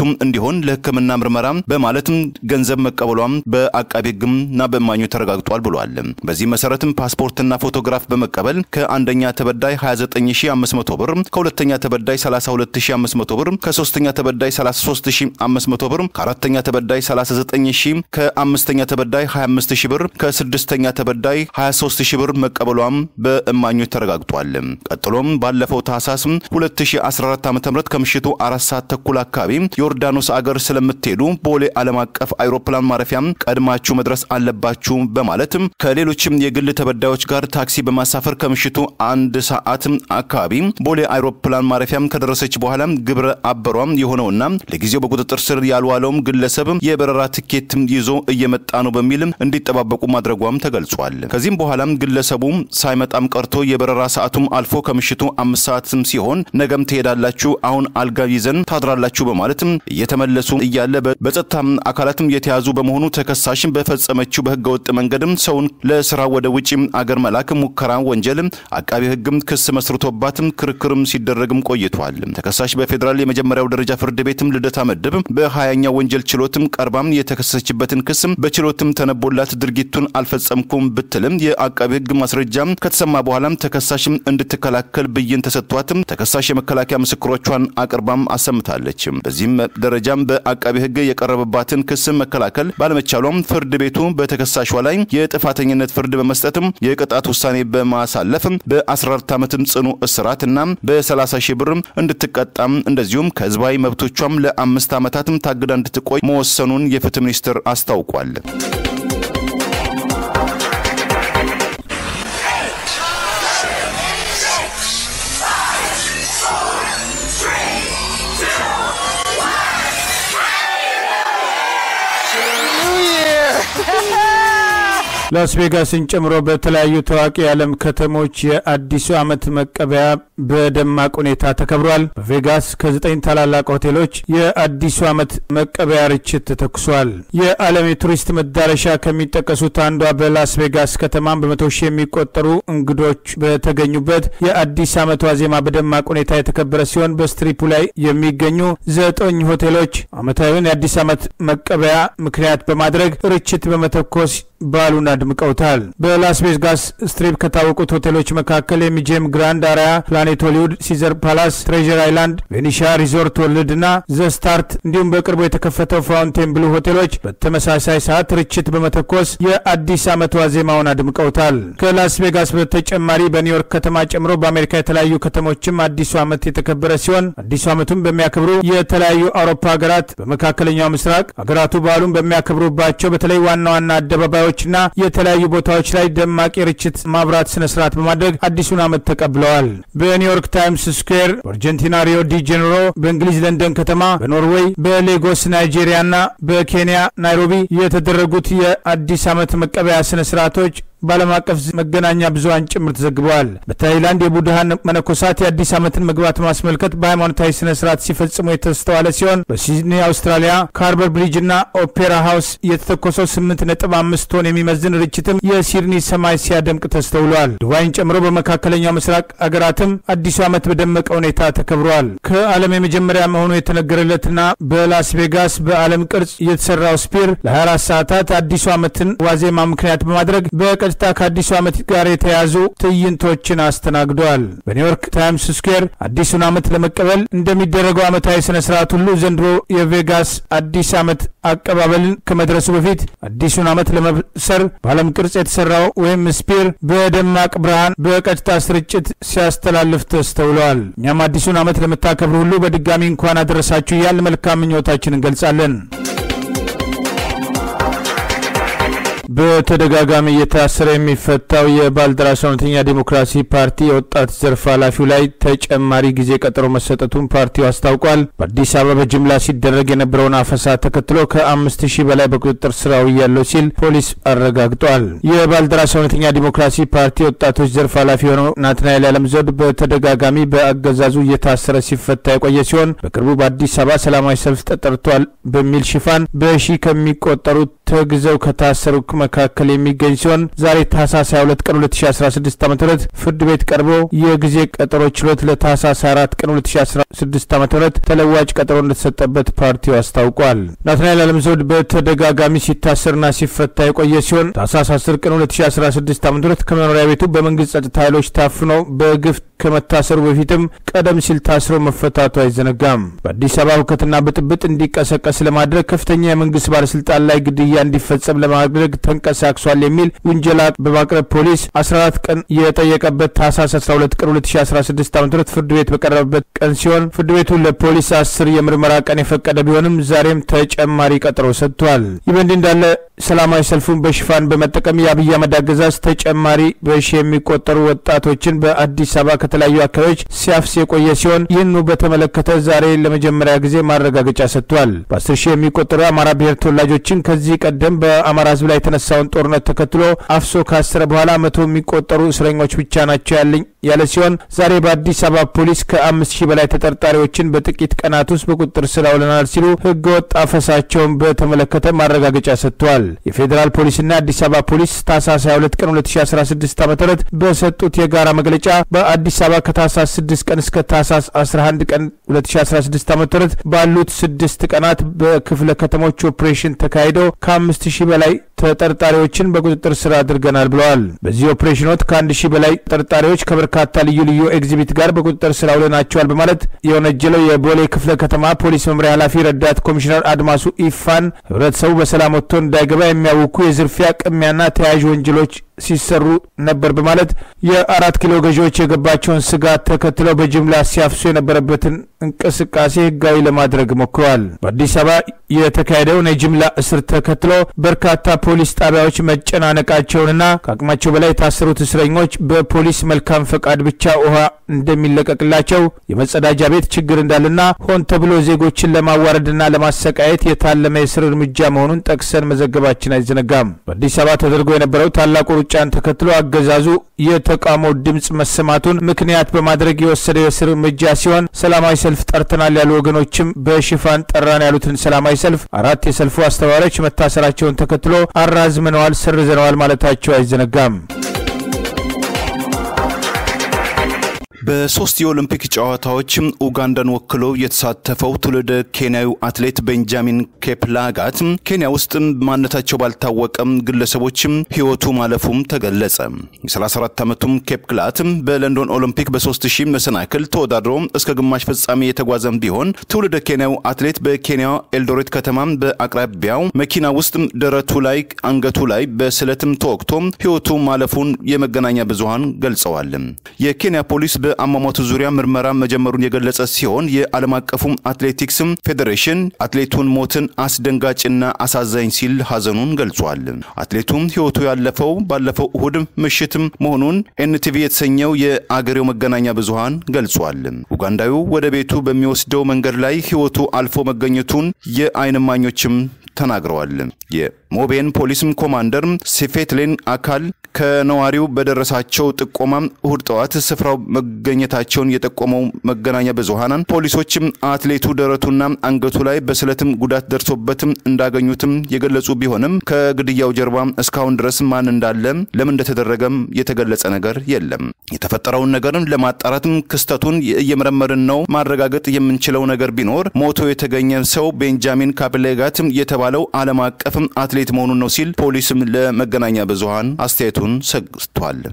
ሲሆን ለሕክምና ምርመራ በማለትም ገንዘብ መቀበሏም በአቃቤ ሕግና በእማኞች ተረጋግጧል ብሏል። በዚህ መሰረትም ፓስፖርትና ፎቶግራፍ በመቀበል ከአንደኛ ተበዳይ ሃያ ዘጠኝ ሺህ አምስት መቶ ብር፣ ከሁለተኛ ተበዳይ ሰላሳ ሁለት ሺህ አምስት መቶ ብር፣ ከሶስተኛ ተበዳይ ሰላሳ ሶስት ሺህ አምስት መቶ ብር፣ ከአራተኛ ተበዳይ ሰላሳ ዘጠኝ ሺህ፣ ከአምስተኛ ተበዳይ ሃያ አምስት ሺህ ብር፣ ከስድስተኛ ተበዳይ ሃያ ሶስት ሺህ ብር መቀበሏም በእማኞች ተረጋግጧል። ቀጥሎም ባለፈው ታህሳስ ሁለት ሺህ አስራ አራት ዓ.ም ከምሽቱ አራት ሰዓት ተኩል አካባቢ ዮርዳኖስ አገር ስለምትሄዱ ቦሌ ዓለም አቀፍ አይሮፕላን ማረፊያም ቀድማችሁ መድረስ አለባችሁ በማለት ከሌሎችም የግል ተበዳዮች ጋር ታክሲ በማሳፈር ከምሽቱ አንድ ሰዓት አካባቢ ቦሌ አይሮፕላን ማረፊያም ከደረሰች በኋላ ግብረ አበሯም የሆነውና ለጊዜው በቁጥጥር ስር ያልዋለውም ግለሰብ የበረራ ትኬት ይዞ እየመጣ ነው በሚል እንዲጠባበቁ ማድረጓም ተገልጿል። ከዚህም በኋላ ግለሰቡ ሳይመጣም ቀርቶ የበረራ ሰዓቱም አልፎ ከምሽቱ አምስት ሰዓትም ሲሆን ነገም ትሄዳላችሁ አሁን አልጋ ይዘን ታድራላችሁ በማለት እየተመለሱ እያለ በጸጥታ አካላትም የተያዙ በመሆኑ ተከሳሽም በፈጸመችው በህገወጥ መንገድም ሰውን ለስራ ወደ ውጪ አገር መላክ ሙከራ ወንጀል አቃቤ ሕግም ክስ መስርቶባትም ክርክርም ሲደረግም ቆይቷል። ተከሳሽ በፌደራል የመጀመሪያው ደረጃ ፍርድ ቤትም ልደታ ምድብ በሃያኛው ወንጀል ችሎትም ቀርባም የተከሰሰችበትን ክስም በችሎትም ተነቦላት ድርጊቱን አልፈጸምኩም ብትልም የአቃቤ ሕግ ማስረጃም ከተሰማ በኋላም ተከሳሽም እንድትከላከል ብይን ተሰጥቷትም ተከሳሽ የመከላከያ ምስክሮቿን አቅርባም አሰምታለች። በዚህም ደረጃም በአቃቤ ሕግ የቀረበባትን ክስ መከላከል ባለመቻሏም ፍርድ ቤቱ በተከሳሿ ላይ የጥፋተኝነት ፍርድ በመስጠትም የቅጣት ውሳኔ በማሳለፍ በ14 ዓመትም ጽኑ እስራትና በ30 ሺህ ብር እንድትቀጣም እንደዚሁም ከህዝባዊ መብቶቿም ለአምስት ዓመታትም ታግዳ እንድትቆይ መወሰኑን የፍትህ ሚኒስትር አስታውቋል። ላስ ቬጋስን ጨምሮ በተለያዩ ታዋቂ የዓለም ከተሞች የአዲሱ ዓመት መቀበያ በደማቅ ሁኔታ ተከብሯል። በቬጋስ ከዘጠኝ ታላላቅ ሆቴሎች የአዲሱ ዓመት መቀበያ ርችት ተተኩሷል። የዓለም የቱሪስት መዳረሻ ከሚጠቀሱት አንዷ በላስ ቬጋስ ከተማ በመቶ ሺህ የሚቆጠሩ እንግዶች በተገኙበት የአዲስ ዓመት ዋዜማ በደማቅ ሁኔታ የተከበረ ሲሆን በስትሪፑ ላይ የሚገኙ ዘጠኝ ሆቴሎች ዓመታዊውን የአዲስ ዓመት መቀበያ ምክንያት በማድረግ ርችት በመተኮስ ባሉን አድምቀውታል። በላስ ቬጋስ ስትሪፕ ከታወቁት ሆቴሎች መካከል የሚጄም ግራንድ አሪያ፣ ፕላኔት ሆሊውድ፣ ሲዘር ፓላስ፣ ትሬዠር አይላንድ፣ ቬኒሻ ሪዞርት ወርልድና ዘ ስታርት እንዲሁም በቅርቡ የተከፈተው ፋውንቴን ብሉ ሆቴሎች በተመሳሳይ ሰዓት ርችት በመተኮስ የአዲስ ዓመት ዋዜማውን አድምቀውታል። ከላስ ቬጋስ በተጨማሪ በኒውዮርክ ከተማ ጨምሮ በአሜሪካ የተለያዩ ከተሞችም አዲሱ ዓመት የተከበረ ሲሆን አዲሱ ዓመቱን በሚያከብሩ የተለያዩ አውሮፓ ሀገራት በመካከለኛው ምስራቅ ሀገራቱ በዓሉን በሚያከብሩባቸው በተለይ ዋና ዋና አደባባዮች ና የተለያዩ ቦታዎች ላይ ደማቅ ርችት ማብራት ስነ ስርዓት በማድረግ አዲሱን ዓመት ተቀብለዋል። በኒውዮርክ ታይምስ ስኩዌር፣ በአርጀንቲና ሪዮ ዲ ጄኔሮ፣ በእንግሊዝ ለንደን ከተማ፣ በኖርዌይ፣ በሌጎስ ናይጄሪያና በኬንያ ናይሮቢ የተደረጉት የአዲስ ዓመት መቀበያ ስነ ስርዓቶች ባለም አቀፍ መገናኛ ብዙሃን ጭምር ተዘግበዋል። በታይላንድ የቡድሃን መነኮሳት የአዲስ ዓመትን መግባት ማስመልከት በሃይማኖታዊ ስነ ስርዓት ሲፈጽሙ የተስተዋለ ሲሆን በሲድኒ አውስትራሊያ ካርበር ብሪጅና ኦፔራ ሃውስ የተተኮሰው ስምንት ነጥብ አምስት ቶን የሚመዝን ርችትም የሲድኒ ሰማይ ሲያደምቅ ተስተውሏል። ዱባይን ጨምሮ በመካከለኛው ምስራቅ አገራትም አዲሱ ዓመት በደመቀ ሁኔታ ተከብሯል። ከዓለም የመጀመሪያ መሆኑ የተነገረለትና በላስ ቬጋስ በዓለም ቅርጽ የተሰራው ስፒር ለ24 ሰዓታት አዲሱ ዓመትን ዋዜማ ምክንያት በማድረግ በቀ ከአዲሱ ዓመት ጋር የተያዙ ትዕይንቶችን አስተናግዷል። በኒውዮርክ ታይምስ ስኩዌር አዲሱን ዓመት ለመቀበል እንደሚደረገው ዓመታዊ ስነ ስርዓት ሁሉ ዘንድሮ የቬጋስ አዲስ ዓመት አቀባበልን ከመድረሱ በፊት አዲሱን ዓመት ለመብሰር በዓለም ቅርጽ የተሰራው ወይም ስፒር በደማቅ ብርሃን በቀጥታ ስርጭት ሲያስተላልፍ ተስተውሏል። እኛም አዲሱን ዓመት ለምታከብሩ ሁሉ በድጋሚ እንኳን አደረሳችሁ እያል መልካም ምኞታችንን እንገልጻለን። በተደጋጋሚ እየታሰረ የሚፈታው የባልደራስ እውነተኛ ዲሞክራሲ ፓርቲ የወጣት ዘርፍ ኃላፊው ላይ ተጨማሪ ጊዜ ቀጠሮ መሰጠቱን ፓርቲው አስታውቋል። በአዲስ አበባ በጅምላ ሲደረግ የነበረውን አፈሳ ተከትሎ ከአምስት ሺህ በላይ በቁጥጥር ስር ውያለው ሲል ፖሊስ አረጋግጧል። የባልደራስ እውነተኛ ዲሞክራሲ ፓርቲ ወጣቶች ዘርፍ ኃላፊ የሆነው ናትናኤል አለምዘውድ በተደጋጋሚ በአገዛዙ እየታሰረ ሲፈታ የቆየ ሲሆን በቅርቡ በአዲስ አበባ ሰላማዊ ሰልፍ ተጠርቷል በሚል ሽፋን በሺ ከሚቆጠሩ ተግዘው ከታሰሩ መካከል የሚገኝ ሲሆን ዛሬ ታህሳስ ሃያ ሁለት ቀን ሁለት ሺህ አስራ ስድስት ዓ.ም ፍርድ ቤት ቀርቦ የጊዜ ቀጠሮ ችሎት ለታህሳስ አራት ቀን ሁለት ሺህ አስራ ስድስት ዓ.ም ተለዋጭ ቀጠሮ እንደተሰጠበት ፓርቲው አስታውቋል። ናትናኤል አለምዘውድ በተደጋጋሚ ሲታሰርና ሲፈታ የቆየ ሲሆን ታህሳስ አስር ቀን ሁለት ሺህ አስራ ስድስት ዓ.ም ከመኖሪያ ቤቱ በመንግስት ጸጥታ ኃይሎች ታፍኖ በግፍ ከመታሰሩ በፊትም ቀደም ሲል ታስሮ መፈታቱ አይዘነጋም። በአዲስ አበባ ሁከትና ብጥብጥ እንዲቀሰቀስ ለማድረግ ከፍተኛ የመንግስት ባለስልጣን ላይ ግድያ እንዲፈጸም ለማድረግ ተንቀሳቅሷል የሚል ውንጀላ በማቅረብ ፖሊስ አስራ አራት ቀን የጠየቀበት ታህሳስ አስራ ሁለት ቀን ሁለት ሺህ አስራ ስድስት ዓ.ም ፍርድ ቤት በቀረበበት ቀን ሲሆን ፍርድ ቤቱ ለፖሊስ አስር የምርመራ ቀን የፈቀደ ቢሆንም ዛሬም ተጨማሪ ቀጠሮ ሰጥቷል። ይህ በእንዲህ እንዳለ ሰላማዊ ሰልፉን በሽፋን በመጠቀም የአብይ አህመድ አገዛዝ ተጨማሪ በሺ የሚቆጠሩ ወጣቶችን በአዲስ አበባ ከተለያዩ አካባቢዎች ሲያፍስ የቆየ ሲሆን ይህንኑ በተመለከተ ዛሬ ለመጀመሪያ ጊዜ ማረጋገጫ ሰጥቷል። በአስር ሺህ የሚቆጠሩ የአማራ ብሔር ተወላጆችን ከዚህ ቀደም በአማራ ህዝብ ላይ የተነሳውን ጦርነት ተከትሎ አፍሶ ካሰረ በኋላ መቶ የሚቆጠሩ እስረኞች ብቻ ናቸው ያለኝ ያለ ሲሆን ዛሬ በአዲስ አበባ ፖሊስ ከአምስት ሺህ በላይ ተጠርጣሪዎችን በጥቂት ቀናት ውስጥ በቁጥጥር ስር አውለናል ሲሉ ህገወጥ አፈሳቸውን በተመለከተ ማረጋገጫ ሰጥቷል። የፌዴራል ፖሊስና አዲስ አበባ ፖሊስ ታህሳስ ሃያ ሁለት ቀን ሁለት ሺህ አስራ ስድስት ዓ.ም በሰጡት የጋራ መግለጫ በአዲስ አበባ ከታህሳስ ስድስት ቀን እስከ ታህሳስ አስራ አንድ ቀን ሁለት ሺህ አስራ ስድስት ዓ.ም ባሉት ስድስት ቀናት በክፍለ ከተሞች ኦፕሬሽን ተካሂዶ ከአምስት ሺህ በላይ ተጠርጣሪዎችን በቁጥጥር ስር አድርገናል ብለዋል። በዚህ ኦፕሬሽን ወቅት ከአንድ ሺህ በላይ ተጠርጣሪዎች ከበርካታ ልዩ ልዩ ኤግዚቢት ጋር በቁጥጥር ስር አውለናቸዋል በማለት የወነጀለው የቦሌ ክፍለ ከተማ ፖሊስ መምሪያ ኃላፊ ረዳት ኮሚሽነር አድማሱ ኢፋን ህብረተሰቡ በሰላም ወጥቶ እንዳይገባ የሚያውኩ የዝርፊያ ቅሚያና ተያያዥ ወንጀሎች ሲሰሩ ነበር በማለት የአራት ኪሎ ገዢዎች የገባቸውን ስጋት ተከትለው በጅምላ ሲያፍሱ የነበረበትን እንቅስቃሴ ህጋዊ ለማድረግ ሞክረዋል። በአዲስ አበባ የተካሄደውን የጅምላ እስር ተከትሎ በርካታ ፖሊስ ጣቢያዎች መጨናነቃቸውንና ከአቅማቸው በላይ የታሰሩት እስረኞች በፖሊስ መልካም ፈቃድ ብቻ ውሃ እንደሚለቀቅላቸው የመጸዳጃ ቤት ችግር እንዳለና ሆን ተብሎ ዜጎችን ለማዋረድና ለማሰቃየት የታለመ የስር እርምጃ መሆኑን ጠቅሰን መዘገባችን አይዘነጋም። በአዲስ አበባ ተደርጎ የነበረው ታላቁ ሩጫን ተከትሎ አገዛዙ የተቃውሞ ድምጽ መሰማቱን ምክንያት በማድረግ የወሰደው የስር እርምጃ ሲሆን ሰላማዊ ሰልፍ ጠርተናል ያሉ ወገኖችም በሽፋን ጠራን ያሉትን ሰላማዊ ሰልፍ አራት የሰልፉ አስተባባሪዎች መታሰራቸውን ተከትሎ አራዝመነዋል፣ ሰርዘነዋል ማለታቸው አይዘነጋም። በሶስት የኦሎምፒክ ጨዋታዎች ኡጋንዳን ወክሎ የተሳተፈው ትውልደ ኬንያዊ አትሌት ቤንጃሚን ኬፕላጋት ኬንያ ውስጥ ማንነታቸው ባልታወቀ ግለሰቦች ህይወቱ ማለፉም ተገለጸ። የ34 ዓመቱም ኬፕላጋት በለንደን ኦሎምፒክ በ3000 መሰናክል ተወዳድሮ እስከ ግማሽ ፍጻሜ የተጓዘም ቢሆን ትውልደ ኬንያዊ አትሌት በኬንያ ኤልዶሬት ከተማ በአቅራቢያው መኪና ውስጥ ደረቱ ላይ አንገቱ ላይ በስለትም ተወግቶ ህይወቱ ማለፉን የመገናኛ ብዙሃን ገልጸዋል። የኬንያ ፖሊስ በአሟሟቱ ዙሪያ ምርመራ መጀመሩን የገለጸ ሲሆን የዓለም አቀፉ አትሌቲክስ ፌዴሬሽን አትሌቱን ሞትን አስደንጋጭና አሳዛኝ ሲል ሐዘኑን ገልጿል። አትሌቱም ህይወቱ ያለፈው ባለፈው እሁድ ምሽት መሆኑን ኤንቲቪ የተሰኘው የአገሬው መገናኛ ብዙሃን ገልጿል። ኡጋንዳዊው ወደ ቤቱ በሚወስደው መንገድ ላይ ህይወቱ አልፎ መገኘቱን የዓይን እማኞችም ተናግረዋል። የሞቤን ፖሊስም ኮማንደር ሲፌትሌን አካል ከነዋሪው በደረሳቸው ጥቆማ እሁድ ጠዋት ስፍራው መገኘታቸውን የጠቆመው መገናኛ ብዙሃን ፖሊሶችም አትሌቱ ደረቱና አንገቱ ላይ በስለትም ጉዳት ደርሶበትም እንዳገኙትም የገለጹ ቢሆንም ከግድያው ጀርባ እስካሁን ድረስ ማን እንዳለ ለምን እንደተደረገም የተገለጸ ነገር የለም። የተፈጠረውን ነገርን ለማጣራትም ክስተቱን እየመረመርን ነው። ማረጋገጥ የምንችለው ነገር ቢኖር ሞቶ የተገኘ ሰው ቤንጃሚን ኬፕላጋት የተባለው ዓለም አቀፍ አትሌት መሆኑን ነው ሲል ፖሊስም ለመገናኛ ብዙሃን አስተያየቱን ሰጥቷል።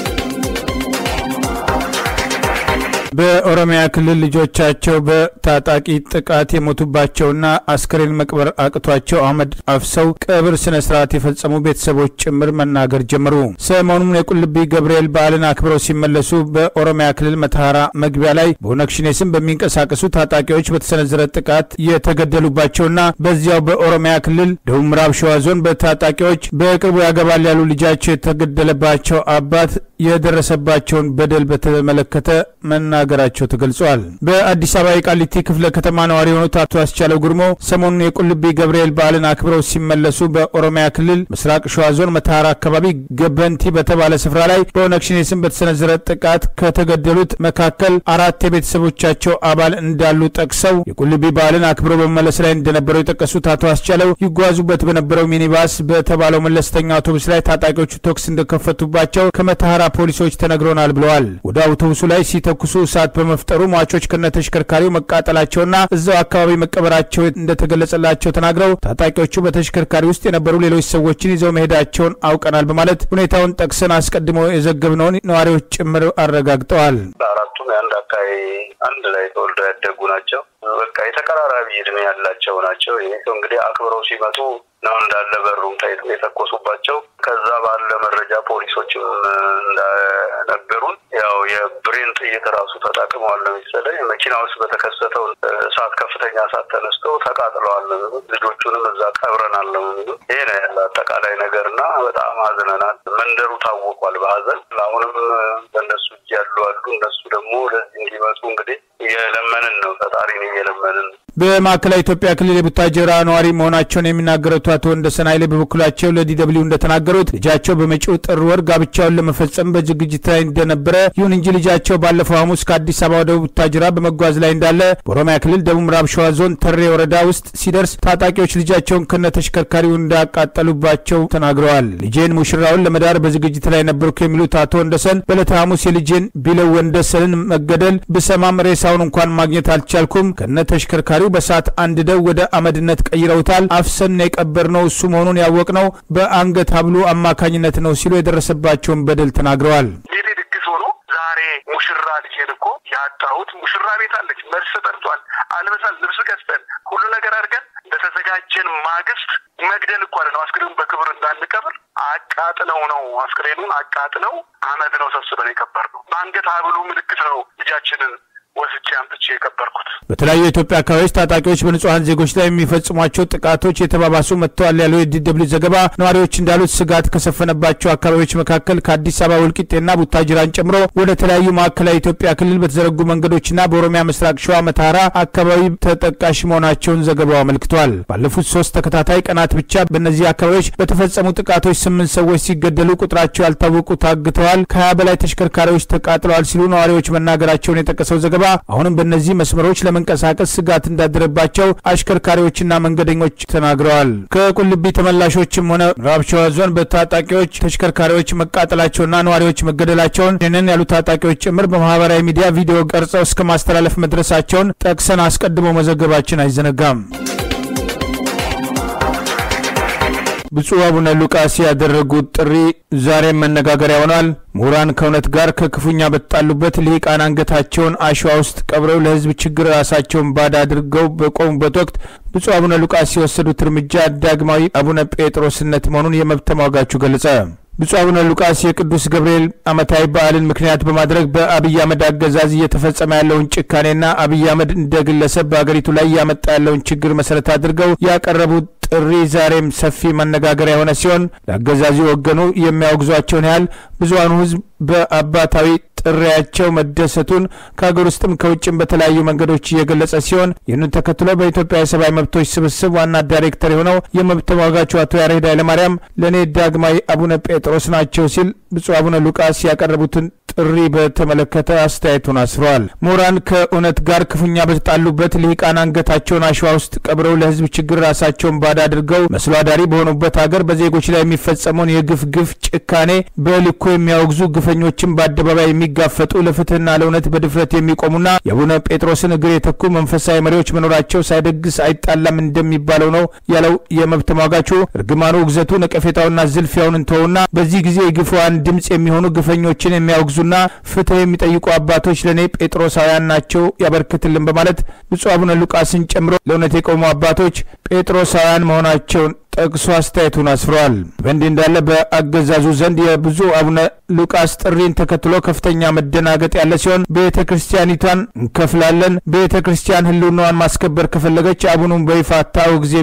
በኦሮሚያ ክልል ልጆቻቸው በታጣቂ ጥቃት የሞቱባቸውና አስከሬን መቅበር አቅቷቸው አህመድ አፍሰው ቀብር ስነ ስርዓት የፈጸሙ ቤተሰቦች ጭምር መናገር ጀመሩ። ሰሞኑን የቁልቢ ገብርኤል በዓልን አክብረው ሲመለሱ በኦሮሚያ ክልል መተሐራ መግቢያ ላይ በኦነግ ሸኔ ስም በሚንቀሳቀሱ ታጣቂዎች በተሰነዘረ ጥቃት የተገደሉባቸውና በዚያው በኦሮሚያ ክልል ደቡብ ምዕራብ ሸዋ ዞን በታጣቂዎች በቅርቡ ያገባል ያሉ ልጃቸው የተገደለባቸው አባት የደረሰባቸውን በደል በተመለከተ መናገር መናገራቸው ተገልጿል። በአዲስ አበባ የቃሊቲ ክፍለ ከተማ ነዋሪ የሆኑት አቶ አስቻለው ጉርሞ ሰሞኑን የቁልቢ ገብርኤል በዓልን አክብረው ሲመለሱ በኦሮሚያ ክልል ምስራቅ ሸዋ ዞን መተሃራ አካባቢ ገበንቲ በተባለ ስፍራ ላይ በኦነግ ሸኔ ስም በተሰነዘረ ጥቃት ከተገደሉት መካከል አራት የቤተሰቦቻቸው አባል እንዳሉ ጠቅሰው የቁልቢ በዓልን አክብረው በመመለስ ላይ እንደነበሩ የጠቀሱት አቶ አስቻለው ይጓዙበት በነበረው ሚኒባስ በተባለው መለስተኛ አውቶቡስ ላይ ታጣቂዎቹ ተኩስ እንደከፈቱባቸው ከመተሃራ ፖሊሶች ተነግሮናል ብለዋል። ወደ አውቶቡሱ ላይ ሲተኩሱ እሳት በመፍጠሩ ሟቾች ከነተሽከርካሪው መቃጠላቸውና እዛው አካባቢ መቀበራቸው እንደተገለጸላቸው ተናግረው ታጣቂዎቹ በተሽከርካሪ ውስጥ የነበሩ ሌሎች ሰዎችን ይዘው መሄዳቸውን አውቀናል በማለት ሁኔታውን ጠቅሰን አስቀድሞ የዘገብነውን ነዋሪዎች ጭምር አረጋግጠዋል። አራቱም የአንድ አካባቢ አንድ ላይ ተወልደው ያደጉ ናቸው። በቃ የተቀራራቢ እድሜ ያላቸው ናቸው። ይሄ እንግዲህ አክብረው ሲመጡ ነው እንዳለ በሩም ታይቶ የተኮሱባቸው። ከዛ ባለ መረጃ ፖሊሶችም እንደነገሩን ያው የብሬን ጥይት ራሱ ተጠቅመዋል ነው መሰለኝ። መኪና ውስጥ በተከሰተው እሳት ከፍተኛ እሳት ተነስቶ ተቃጥለዋል። ልጆቹንም እዛ ቀብረናል ነው። ይሄ ነው ያለ አጠቃላይ ነገርና በጣም አዝነናል። መንደሩ ታውቋል በሐዘን። አሁንም በእነሱ እጅ ያሉ አሉ። እነሱ ደግሞ ለዚህ እንዲመጡ እንግዲህ የለመንን ነው ፈጣሪን የለመንን። በማዕከላዊ ኢትዮጵያ ክልል የቡታጀራ ነዋሪ መሆናቸውን የሚናገሩት አቶ ወንደሰን ኃይሌ በበኩላቸው ለዲደብሊው እንደተናገሩት ልጃቸው በመጪው ጥር ወር ጋብቻውን ለመፈጸም በዝግጅት ላይ እንደነበረ፣ ይሁን እንጂ ልጃቸው ባለፈው ሐሙስ ከአዲስ አበባ ወደ ቡታጀራ በመጓዝ ላይ እንዳለ በኦሮሚያ ክልል ደቡብ ምዕራብ ሸዋ ዞን ተሬ ወረዳ ውስጥ ሲደርስ ታጣቂዎች ልጃቸውን ከነተሽከርካሪው እንዳቃጠሉባቸው ተናግረዋል። ልጄን ሙሽራውን ለመዳር በዝግጅት ላይ ነበርኩ የሚሉት አቶ ወንደሰን በዕለተ ሐሙስ የልጄን ቢለው ወንደሰንን መገደል ብሰማም ሬሳውን እንኳን ማግኘት አልቻልኩም። ከነተሽከርካሪው በሳት አንድደው ወደ አመድነት ቀይረውታል። አፍሰን የቀበርነው እሱ መሆኑን ያወቅነው በአንገት ሀብሉ አማካኝነት ነው ሲሉ የደረሰባቸውን በደል ተናግረዋል። ዛሬ ሙሽራ ልጄን እኮ ያጣሁት ሙሽራ ቤት አለች። መልስ ጠርቷል። አልበሳል ልብስ ገዝተን ሁሉ ነገር አድርገን በተዘጋጀን ማግስት መግደል እኮ ነው። አስክሬኑን በክብር እንዳንቀብር አቃጥለው ነው። አስክሬኑን አቃጥለው አመድ ነው ሰብስበን የቀበርነው። በአንገት ሀብሉ ምልክት ነው ልጃችንን ወስጄ አምጥቼ የቀበርኩት። በተለያዩ የኢትዮጵያ አካባቢዎች ታጣቂዎች በንጹሃን ዜጎች ላይ የሚፈጽሟቸው ጥቃቶች የተባባሱ መጥተዋል ያለው የዲደብሊው ዘገባ ነዋሪዎች እንዳሉት ስጋት ከሰፈነባቸው አካባቢዎች መካከል ከአዲስ አበባ ወልቂጤና ቡታጅራን ጨምሮ ወደ ተለያዩ ማዕከላዊ ኢትዮጵያ ክልል በተዘረጉ መንገዶችና በኦሮሚያ ምስራቅ ሸዋ መተሃራ አካባቢ ተጠቃሽ መሆናቸውን ዘገባው አመልክቷል። ባለፉት ሶስት ተከታታይ ቀናት ብቻ በእነዚህ አካባቢዎች በተፈጸሙ ጥቃቶች ስምንት ሰዎች ሲገደሉ ቁጥራቸው ያልታወቁ ታግተዋል፣ ከሀያ በላይ ተሽከርካሪዎች ተቃጥለዋል ሲሉ ነዋሪዎች መናገራቸውን የጠቀሰው ዘገባ አሁንም በእነዚህ መስመሮች ለመንቀሳቀስ ስጋት እንዳደረባቸው አሽከርካሪዎችና መንገደኞች ተናግረዋል። ከቁልቢ ተመላሾችም ሆነ ምዕራብ ሸዋ ዞን በታጣቂዎች ተሽከርካሪዎች መቃጠላቸውና ነዋሪዎች መገደላቸውን ይህንን ያሉ ታጣቂዎች ጭምር በማህበራዊ ሚዲያ ቪዲዮ ቀርጸው እስከ ማስተላለፍ መድረሳቸውን ጠቅሰን አስቀድሞ መዘገባችን አይዘነጋም። ብፁዕ አቡነ ሉቃስ ያደረጉት ጥሪ ዛሬም መነጋገሪያ ሆኗል። ምሁራን ከእውነት ጋር ከክፉኛ በተጣሉበት ልሂቃን አንገታቸውን አሸዋ ውስጥ ቀብረው ለህዝብ ችግር ራሳቸውን ባዳ አድርገው በቆሙበት ወቅት ብፁዕ አቡነ ሉቃስ የወሰዱት እርምጃ ዳግማዊ አቡነ ጴጥሮስነት መሆኑን የመብት ተሟጋቹ ገለጸ። ብፁዕ አቡነ ሉቃስ የቅዱስ ገብርኤል ዓመታዊ በዓልን ምክንያት በማድረግ በአብይ አህመድ አገዛዝ እየተፈጸመ ያለውን ጭካኔና አብይ አህመድ እንደግለሰብ በአገሪቱ ላይ ያመጣ ያለውን ችግር መሰረት አድርገው ያቀረቡት ጥሪ ዛሬም ሰፊ መነጋገሪያ የሆነ ሲሆን ለአገዛዙ ወገኑ የሚያወግዟቸውን ያህል ብዙሃኑ ህዝብ በአባታዊ ጥሪያቸው መደሰቱን ከሀገር ውስጥም ከውጭም በተለያዩ መንገዶች እየገለጸ ሲሆን ይህንን ተከትሎ በኢትዮጵያ የሰብአዊ መብቶች ስብስብ ዋና ዳይሬክተር የሆነው የመብት ተሟጋቹ አቶ ያሬድ ኃይለማርያም ለእኔ ዳግማዊ አቡነ ጴጥሮስ ናቸው ሲል ብፁዕ አቡነ ሉቃስ ያቀረቡትን ጥሪ በተመለከተ አስተያየቱን አስፍረዋል። ምሁራን ከእውነት ጋር ክፉኛ በተጣሉበት ልሂቃን አንገታቸውን አሸዋ ውስጥ ቀብረው ለህዝብ ችግር ራሳቸውን ባዳ አድርገው መስሎ አዳሪ በሆኑበት ሀገር በዜጎች ላይ የሚፈጸመውን የግፍ ግፍ ጭካኔ በልኩ የሚያወግዙ ግፈኞችን በአደባባይ የሚጋፈጡ ለፍትህና ለእውነት በድፍረት የሚቆሙና የአቡነ ጴጥሮስን እግር የተኩ መንፈሳዊ መሪዎች መኖራቸው ሳይደግስ አይጣላም እንደሚባለው ነው ያለው የመብት ተሟጋቹ። እርግማኑ፣ ውግዘቱ፣ ነቀፌታውና ዝልፊያውን እንተውና በዚህ ጊዜ የግፉዋን ድምጽ የሚሆኑ ግፈኞችን የሚያወግዙና ፍትህ የሚጠይቁ አባቶች ለኔ ጴጥሮሳውያን ናቸው ያበርክትልን በማለት ብፁዕ አቡነ ሉቃስን ጨምሮ ለእውነት የቆሙ አባቶች ጴጥሮሳውያን መሆናቸውን ጠቅሶ አስተያየቱን አስፍረዋል። በእንዲህ እንዳለ በአገዛዙ ዘንድ የብፁዕ አቡነ ሉቃስ ጥሪን ተከትሎ ከፍተኛ መደናገጥ ያለ ሲሆን ቤተክርስቲያኒቷን እንከፍላለን፣ ቤተክርስቲያን ህልውናዋን ማስከበር ከፈለገች አቡኑን በይፋ ታውግዝ የሚል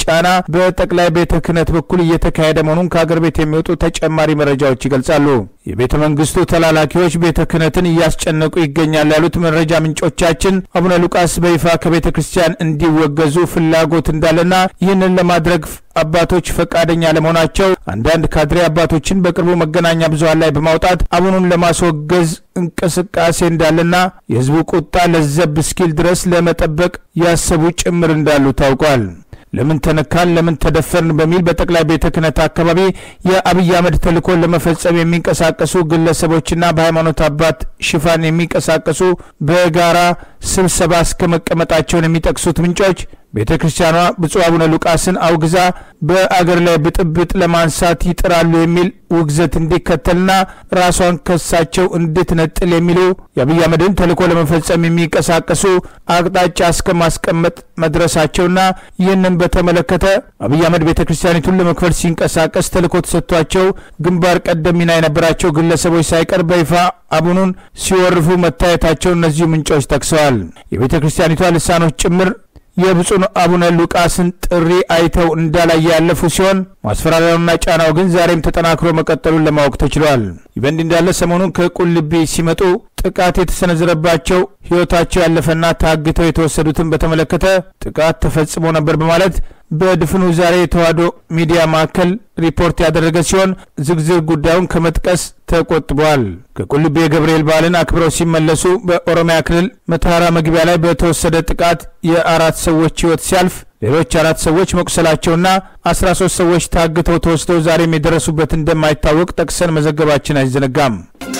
ጫና በጠቅላይ ቤተ ክህነት በኩል እየተካሄደ መሆኑን ከአገር ቤት የሚወጡ ተጨማሪ መረጃዎች ይገልጻሉ። የቤተ መንግስቱ ተላላኪዎች ቤተ ክህነትን እያስጨነቁ ይገኛሉ ያሉት መረጃ ምንጮቻችን አቡነ ሉቃስ በይፋ ከቤተ ክርስቲያን እንዲወገዙ ፍላጎት እንዳለና ይህንን ለማድረግ አባቶች ፈቃደኛ ለመሆናቸው አንዳንድ ካድሬ አባቶችን በቅርቡ መገናኛ ብዙሃን ላይ በማውጣት አቡኑን ለማስወገዝ እንቅስቃሴ እንዳለና የህዝቡ ቁጣ ለዘብ እስኪል ድረስ ለመጠበቅ ያሰቡ ጭምር እንዳሉ ታውቋል። ለምን ተነካን ለምን ተደፈርን በሚል በጠቅላይ ቤተ ክህነት አካባቢ የአብይ አህመድ ተልእኮን ለመፈጸም የሚንቀሳቀሱ ግለሰቦችና በሃይማኖት አባት ሽፋን የሚንቀሳቀሱ በጋራ ስብሰባ እስከመቀመጣቸውን የሚጠቅሱት ምንጮች ቤተ ክርስቲያኗ ብፁዕ አቡነ ሉቃስን አውግዛ በአገር ላይ ብጥብጥ ለማንሳት ይጥራሉ የሚል ውግዘት እንዲከተልና ራሷን ከሳቸው እንድትነጥል የሚሉ የአብይ አህመድን ተልእኮ ለመፈጸም የሚንቀሳቀሱ አቅጣጫ እስከማስቀመጥ መድረሳቸውና ይህንን በተመለከተ አብይ አህመድ ቤተ ክርስቲያኒቱን ለመክፈል ሲንቀሳቀስ ተልእኮ ተሰጥቷቸው ግንባር ቀደም ሚና የነበራቸው ግለሰቦች ሳይቀር በይፋ አቡኑን ሲወርፉ መታየታቸው እነዚህ ምንጮች ጠቅሰዋል። የቤተ ክርስቲያኒቷ ልሳኖች ጭምር የብፁዕ አቡነ ሉቃስን ጥሪ አይተው እንዳላየ ያለፉ ሲሆን ማስፈራሪያውና ጫናው ግን ዛሬም ተጠናክሮ መቀጠሉን ለማወቅ ተችሏል። ይበንዲ እንዳለ ሰሞኑን ከቁልቢ ሲመጡ ጥቃት የተሰነዘረባቸው ህይወታቸው ያለፈና ታግተው የተወሰዱትን በተመለከተ ጥቃት ተፈጽሞ ነበር በማለት በድፍኑ ዛሬ ተዋዶ ሚዲያ ማዕከል ሪፖርት ያደረገ ሲሆን ዝግዝር ጉዳዩን ከመጥቀስ ተቆጥቧል። ከቁልቢ የገብርኤል በዓልን አክብረው ሲመለሱ በኦሮሚያ ክልል መተሃራ መግቢያ ላይ በተወሰደ ጥቃት የአራት ሰዎች ህይወት ሲያልፍ ሌሎች አራት ሰዎች መቁሰላቸውና አስራ ሶስት ሰዎች ታግተው ተወስደው ዛሬም የደረሱበት እንደማይታወቅ ጠቅሰን መዘገባችን አይዘነጋም።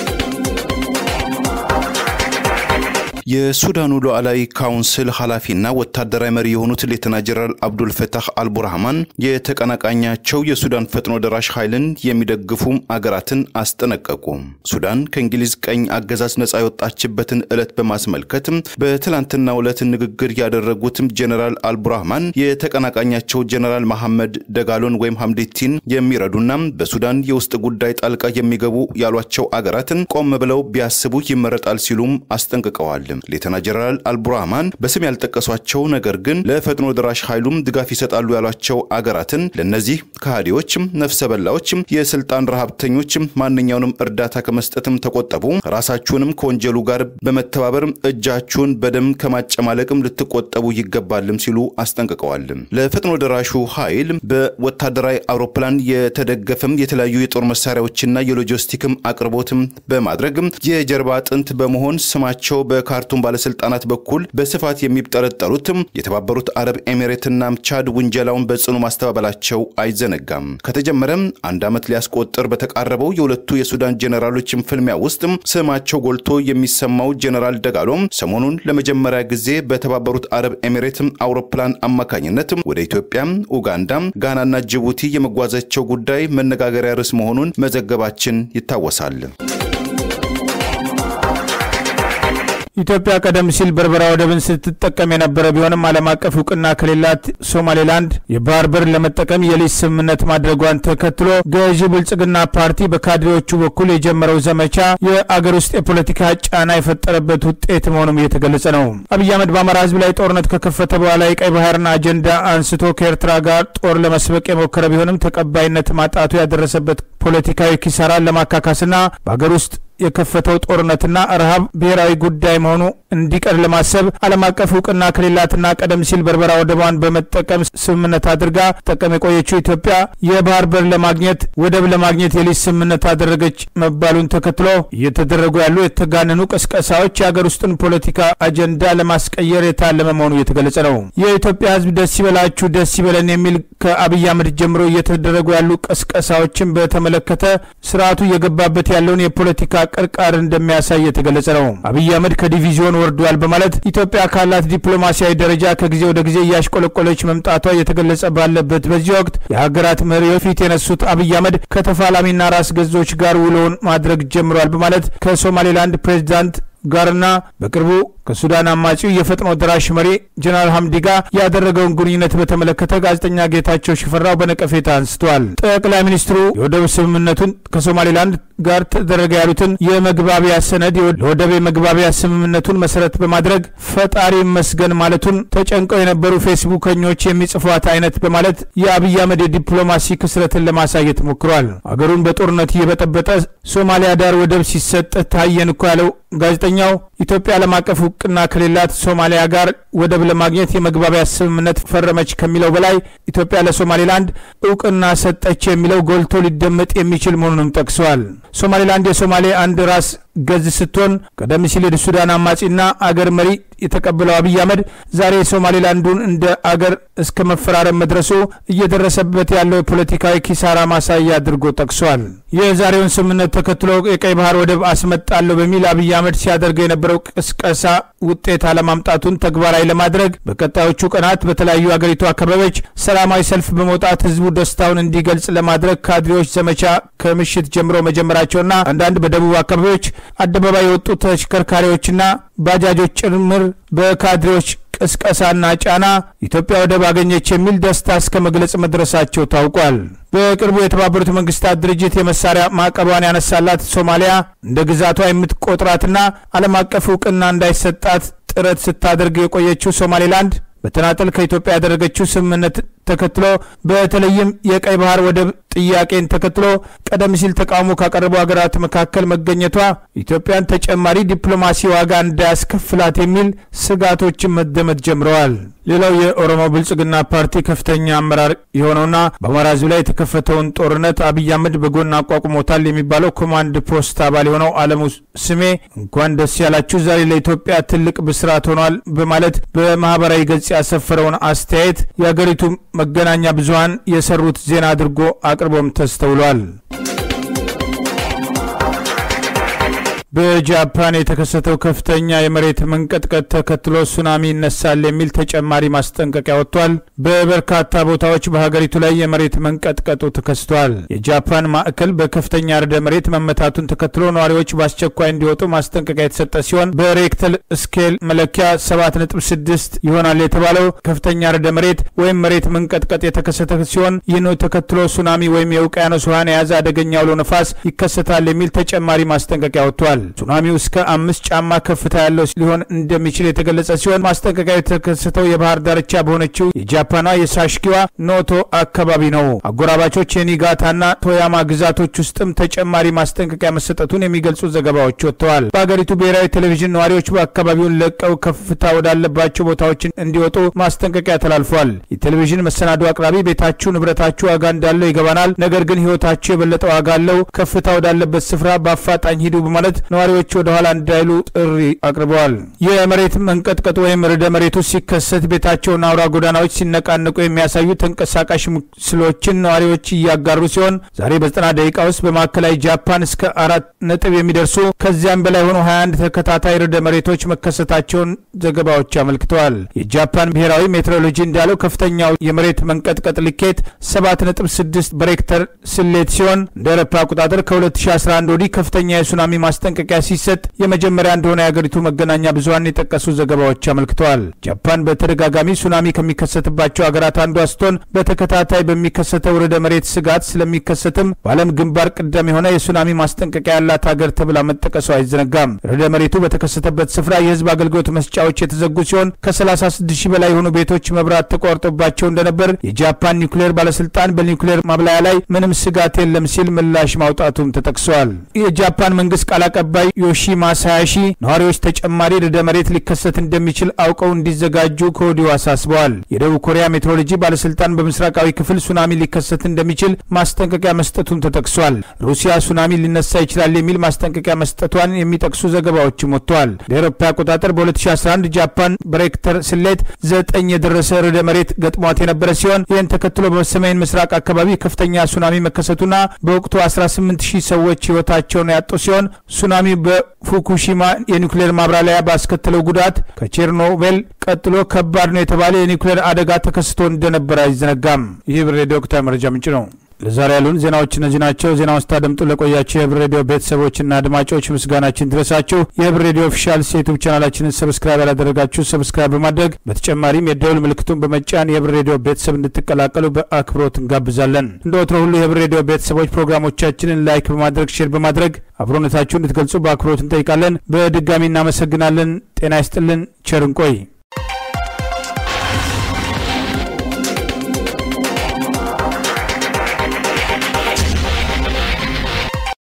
የሱዳኑ ሉዓላዊ ካውንስል ኃላፊና ወታደራዊ መሪ የሆኑት ሌተና ጀነራል አብዱል ፈታህ አልቡርሃን የተቀናቃኛቸው የሱዳን ፈጥኖ ደራሽ ኃይልን የሚደግፉ አገራትን አስጠነቀቁ። ሱዳን ከእንግሊዝ ቀኝ አገዛዝ ነጻ የወጣችበትን ዕለት በማስመልከት በትላንትናው ዕለት ንግግር ያደረጉት ጀነራል አልቡርሃን የተቀናቃኛቸው ጀነራል መሐመድ ደጋሎን ወይም ሐምዲቲን የሚረዱና በሱዳን የውስጥ ጉዳይ ጣልቃ የሚገቡ ያሏቸው አገራትን ቆም ብለው ቢያስቡ ይመረጣል ሲሉም አስጠንቅቀዋል። ሌተና ጀነራል አልቡርሃን በስም ያልጠቀሷቸው ነገር ግን ለፈጥኖ ደራሽ ኃይሉም ድጋፍ ይሰጣሉ ያሏቸው አገራትን ለነዚህ ከሃዲዎች ነፍሰ በላዎች የስልጣን ረሃብተኞች ማንኛውንም እርዳታ ከመስጠትም ተቆጠቡ፣ ራሳችሁንም ከወንጀሉ ጋር በመተባበር እጃችሁን በደም ከማጨማለቅም ልትቆጠቡ ይገባልም ሲሉ አስጠንቅቀዋል። ለፈጥኖ ደራሹ ኃይል በወታደራዊ አውሮፕላን የተደገፈም የተለያዩ የጦር መሳሪያዎችና የሎጂስቲክም አቅርቦትም በማድረግ የጀርባ አጥንት በመሆን ስማቸው በካርቱም ባለስልጣናት በኩል በስፋት የሚጠረጠሩት የተባበሩት አረብ ኤሚሬትና ቻድ ወንጀላውን በጽኑ ማስተባበላቸው አይዘነጋም። ከተጀመረም አንድ አመት ሊያስቆጥር በተቃረበው የሁለቱ የሱዳን ጀነራሎችም ፍልሚያ ውስጥ ስማቸው ጎልቶ የሚሰማው ጀነራል ደጋሎም ሰሞኑን ለመጀመሪያ ጊዜ በተባበሩት አረብ ኤሚሬት አውሮፕላን አማካኝነት ወደ ኢትዮጵያ፣ ኡጋንዳ፣ ጋናና ጅቡቲ የመጓዛቸው ጉዳይ መነጋገሪያ ርዕስ መሆኑን መዘገባችን ይታወሳል። ኢትዮጵያ ቀደም ሲል በርበራ ወደብን ስትጠቀም የነበረ ቢሆንም ዓለም አቀፍ ዕውቅና ከሌላት ሶማሌላንድ የባህር በር ለመጠቀም የሊዝ ስምምነት ማድረጓን ተከትሎ ገዢ ብልጽግና ፓርቲ በካድሬዎቹ በኩል የጀመረው ዘመቻ የአገር ውስጥ የፖለቲካ ጫና የፈጠረበት ውጤት መሆኑም እየተገለጸ ነው። አብይ አህመድ በአማራ ህዝብ ላይ ጦርነት ከከፈተ በኋላ የቀይ ባህርን አጀንዳ አንስቶ ከኤርትራ ጋር ጦር ለመስበቅ የሞከረ ቢሆንም ተቀባይነት ማጣቱ ያደረሰበት ፖለቲካዊ ኪሳራን ለማካካስና በአገር ውስጥ የከፈተው ጦርነትና ረሃብ ብሔራዊ ጉዳይ መሆኑ እንዲቀር ለማሰብ ዓለም አቀፍ ዕውቅና ከሌላትና ቀደም ሲል በርበራ ወደቧን በመጠቀም ስምምነት አድርጋ ተጠቀም የቆየችው ኢትዮጵያ የባህር በር ለማግኘት ወደብ ለማግኘት የሊዝ ስምምነት አደረገች መባሉን ተከትሎ እየተደረጉ ያሉ የተጋነኑ ቅስቀሳዎች የአገር ውስጥን ፖለቲካ አጀንዳ ለማስቀየር የታለመ መሆኑ እየተገለጸ ነው። የኢትዮጵያ ህዝብ ደስ ይበላችሁ ደስ ይበለን የሚል ከአብይ አህመድ ጀምሮ እየተደረጉ ያሉ ቅስቀሳዎችን በተመለከተ ስርዓቱ የገባበት ያለውን የፖለቲካ ቅርቃር እንደሚያሳይ የተገለጸ ነው። አብይ አህመድ ከዲቪዥን ወርዷል በማለት ኢትዮጵያ ካላት ዲፕሎማሲያዊ ደረጃ ከጊዜ ወደ ጊዜ ያሽቆለቆለች መምጣቷ የተገለጸ ባለበት በዚህ ወቅት የሀገራት መሪዎች ፊት የነሱት አብይ አህመድ ከተፋላሚና ራስ ገዞች ጋር ውሎውን ማድረግ ጀምሯል በማለት ከሶማሌላንድ ፕሬዝዳንት ጋርና በቅርቡ ከሱዳን አማጺው የፈጥኖ ደራሽ መሪ ጀነራል ሐምዲ ጋር ያደረገውን ግንኙነት በተመለከተ ጋዜጠኛ ጌታቸው ሽፈራው በነቀፌታ አንስቷል። ጠቅላይ ሚኒስትሩ የወደብ ስምምነቱን ከሶማሌላንድ ጋር ተደረገ ያሉትን የመግባቢያ ሰነድ ለወደብ መግባቢያ ስምምነቱን መሰረት በማድረግ ፈጣሪ መስገን ማለቱን ተጨንቀው የነበሩ ፌስቡከኞች የሚጽፏት አይነት በማለት የአብይ አህመድ የዲፕሎማሲ ክስረትን ለማሳየት ሞክሯል። አገሩን በጦርነት እየበጠበጠ ሶማሊያ ዳር ወደብ ሲሰጥ ታየን እኮ ያለው ጋዜጠኛው ኢትዮጵያ ዓለም አቀፍ ዕውቅና ከሌላት ሶማሊያ ጋር ወደብ ለማግኘት የመግባቢያ ስምምነት ፈረመች ከሚለው በላይ ኢትዮጵያ ለሶማሊላንድ ዕውቅና ሰጠች የሚለው ጎልቶ ሊደመጥ የሚችል መሆኑንም ጠቅሰዋል። ሶማሊላንድ የሶማሌ አንድ ራስ ገዝ ስትሆን ቀደም ሲል የሱዳን አማጺና አገር መሪ የተቀበለው አብይ አህመድ ዛሬ ሶማሊላንዱን እንደ አገር እስከ መፈራረም መድረሱ እየደረሰበት ያለው የፖለቲካዊ ኪሳራ ማሳያ አድርጎ ጠቅሷል። የዛሬውን ስምምነት ተከትሎ የቀይ ባህር ወደብ አስመጣለሁ በሚል አብይ አህመድ ሲያደርገው የነበረው ቅስቀሳ ውጤት አለማምጣቱን ተግባራዊ ለማድረግ በቀጣዮቹ ቀናት በተለያዩ አገሪቱ አካባቢዎች ሰላማዊ ሰልፍ በመውጣት ህዝቡ ደስታውን እንዲገልጽ ለማድረግ ካድሬዎች ዘመቻ ከምሽት ጀምሮ መጀመራቸውና አንዳንድ በደቡብ አካባቢዎች አደባባይ የወጡ ተሽከርካሪዎችና ባጃጆች ጭምር በካድሬዎች ቅስቀሳና ጫና ኢትዮጵያ ወደብ አገኘች የሚል ደስታ እስከ መግለጽ መድረሳቸው ታውቋል። በቅርቡ የተባበሩት መንግስታት ድርጅት የመሳሪያ ማዕቀቧን ያነሳላት ሶማሊያ እንደ ግዛቷ የምትቆጥራትና ዓለም አቀፍ ዕውቅና እንዳይሰጣት ጥረት ስታደርግ የቆየችው ሶማሊላንድ በተናጠል ከኢትዮጵያ ያደረገችው ስምምነት ተከትሎ በተለይም የቀይ ባህር ወደብ ጥያቄን ተከትሎ ቀደም ሲል ተቃውሞ ካቀረቡ ሀገራት መካከል መገኘቷ ኢትዮጵያን ተጨማሪ ዲፕሎማሲ ዋጋ እንዳያስከፍላት የሚል ስጋቶችን መደመጥ ጀምረዋል። ሌላው የኦሮሞ ብልጽግና ፓርቲ ከፍተኛ አመራር የሆነውና በአማራ ሕዝብ ላይ የተከፈተውን ጦርነት አብይ አህመድ በጎን አቋቁሞታል የሚባለው ኮማንድ ፖስት አባል የሆነው አለሙ ስሜ እንኳን ደስ ያላችሁ ዛሬ ለኢትዮጵያ ትልቅ ብስራት ሆኗል በማለት በማህበራዊ ገጽ ያሰፈረውን አስተያየት የሀገሪቱ መገናኛ ብዙሃን የሰሩት ዜና አድርጎ አቅርቦም ተስተውሏል። በጃፓን የተከሰተው ከፍተኛ የመሬት መንቀጥቀጥ ተከትሎ ሱናሚ ይነሳል የሚል ተጨማሪ ማስጠንቀቂያ ወጥቷል። በበርካታ ቦታዎች በሀገሪቱ ላይ የመሬት መንቀጥቀጡ ተከስቷል። የጃፓን ማዕከል በከፍተኛ ርዕደ መሬት መመታቱን ተከትሎ ነዋሪዎች በአስቸኳይ እንዲወጡ ማስጠንቀቂያ የተሰጠ ሲሆን በሬክተር ስኬል መለኪያ ሰባት ነጥብ ስድስት ይሆናል የተባለው ከፍተኛ ርዕደ መሬት ወይም መሬት መንቀጥቀጥ የተከሰተ ሲሆን ይህን ተከትሎ ሱናሚ ወይም የውቅያኖስ ውሃን የያዘ አደገኛ አውሎ ነፋስ ይከሰታል የሚል ተጨማሪ ማስጠንቀቂያ ወጥቷል። ሱናሚው እስከ አምስት ጫማ ከፍታ ያለው ሊሆን እንደሚችል የተገለጸ ሲሆን ማስጠንቀቂያው የተከሰተው የባህር ዳርቻ በሆነችው የጃፓኗ የሳሽኪዋ ኖቶ አካባቢ ነው። አጎራባቾች የኒጋታና ቶያማ ግዛቶች ውስጥም ተጨማሪ ማስጠንቀቂያ መሰጠቱን የሚገልጹ ዘገባዎች ወጥተዋል። በአገሪቱ ብሔራዊ ቴሌቪዥን ነዋሪዎች በአካባቢውን ለቀው ከፍታ ወዳለባቸው ቦታዎች እንዲወጡ ማስጠንቀቂያ ተላልፏል። የቴሌቪዥን መሰናዶ አቅራቢ ቤታችሁ ንብረታችሁ ዋጋ እንዳለው ይገባናል፣ ነገር ግን ህይወታችሁ የበለጠ ዋጋ አለው፣ ከፍታ ወዳለበት ስፍራ በአፋጣኝ ሂዱ በማለት ነዋሪዎች ወደ ኋላ እንዳይሉ ጥሪ አቅርበዋል። የመሬት መንቀጥቀጥ ወይም ርዕደ መሬቱ ሲከሰት ቤታቸውና አውራ ጎዳናዎች ሲነቃነቁ የሚያሳዩ ተንቀሳቃሽ ምስሎችን ነዋሪዎች እያጋሩ ሲሆን ዛሬ በዘጠና ደቂቃ ውስጥ በማዕከላዊ ጃፓን እስከ አራት ነጥብ የሚደርሱ ከዚያም በላይ ሆኖ ሀያ አንድ ተከታታይ ርዕደ መሬቶች መከሰታቸውን ዘገባዎች አመልክተዋል። የጃፓን ብሔራዊ ሜትሮሎጂ እንዳለው ከፍተኛው የመሬት መንቀጥቀጥ ልኬት ሰባት ነጥብ ስድስት በሬክተር ስሌት ሲሆን እንደ አውሮፓ አቆጣጠር ከሁለት ሺህ አስራ አንድ ወዲህ ከፍተኛ የሱናሚ ማስጠንቀቂያ ሲሰጥ የመጀመሪያ እንደሆነ የሀገሪቱ መገናኛ ብዙሃን የጠቀሱ ዘገባዎች አመልክተዋል። ጃፓን በተደጋጋሚ ሱናሚ ከሚከሰትባቸው ሀገራት አንዷ ስትሆን በተከታታይ በሚከሰተው ርዕደ መሬት ስጋት ስለሚከሰትም በዓለም ግንባር ቀደም የሆነ የሱናሚ ማስጠንቀቂያ ያላት ሀገር ተብላ መጠቀሷ አይዘነጋም። ርዕደ መሬቱ በተከሰተበት ስፍራ የህዝብ አገልግሎት መስጫዎች የተዘጉ ሲሆን ከሰላሳ ስድስት ሺህ በላይ የሆኑ ቤቶች መብራት ተቋርጦባቸው እንደነበር የጃፓን ኒውክሌር ባለስልጣን በኒውክሌር ማብላያ ላይ ምንም ስጋት የለም ሲል ምላሽ ማውጣቱም ተጠቅሷል። የጃፓን መንግስት ቃል አቀባይ ዮሺማሳ ሃያሺ ነዋሪዎች ተጨማሪ ርዕደ መሬት ሊከሰት እንደሚችል አውቀው እንዲዘጋጁ ከወዲሁ አሳስበዋል። የደቡብ ኮሪያ ሜትሮሎጂ ባለስልጣን በምስራቃዊ ክፍል ሱናሚ ሊከሰት እንደሚችል ማስጠንቀቂያ መስጠቱን ተጠቅሷል። ሩሲያ ሱናሚ ሊነሳ ይችላል የሚል ማስጠንቀቂያ መስጠቷን የሚጠቅሱ ዘገባዎችም ወጥተዋል። በአውሮፓ አቆጣጠር በሁለት ሺህ አስራ አንድ ጃፓን በሬክተር ስሌት ዘጠኝ የደረሰ ርዕደ መሬት ገጥሟት የነበረ ሲሆን ይህን ተከትሎ በሰሜን ምስራቅ አካባቢ ከፍተኛ ሱናሚ መከሰቱና በወቅቱ አስራ ስምንት ሺህ ሰዎች ህይወታቸውን ያጡ ሲሆን ሱናሚ በፉኩሺማ የኒውክሌር ማብራሪያ ባስከተለው ጉዳት ከቼርኖቤል ቀጥሎ ከባድ ነው የተባለ የኒውክሌር አደጋ ተከስቶ እንደነበር አይዘነጋም። ይህ ብሬዲዮ ወቅታዊ መረጃ ምንጭ ነው። ለዛሬ ያሉን ዜናዎች እነዚህ ናቸው። ዜናውን ስታደምጡ ለቆያችሁ የህብር ሬዲዮ ቤተሰቦችና አድማጮች ምስጋናችን ድረሳችሁ። የህብር ሬዲዮ ኦፊሻል ዩቲዩብ ቻናላችንን ሰብስክራይብ ያላደረጋችሁ ሰብስክራይብ በማድረግ በተጨማሪም የደውል ምልክቱን በመጫን የህብር ሬዲዮ ቤተሰብ እንድትቀላቀሉ በአክብሮት እንጋብዛለን። እንደ ወትሮ ሁሉ የህብር ሬዲዮ ቤተሰቦች ፕሮግራሞቻችንን ላይክ በማድረግ ሼር በማድረግ አብሮነታችሁን እንድትገልጹ በአክብሮት እንጠይቃለን። በድጋሚ እናመሰግናለን። ጤና ይስጥልን። ቸር እንቆይ።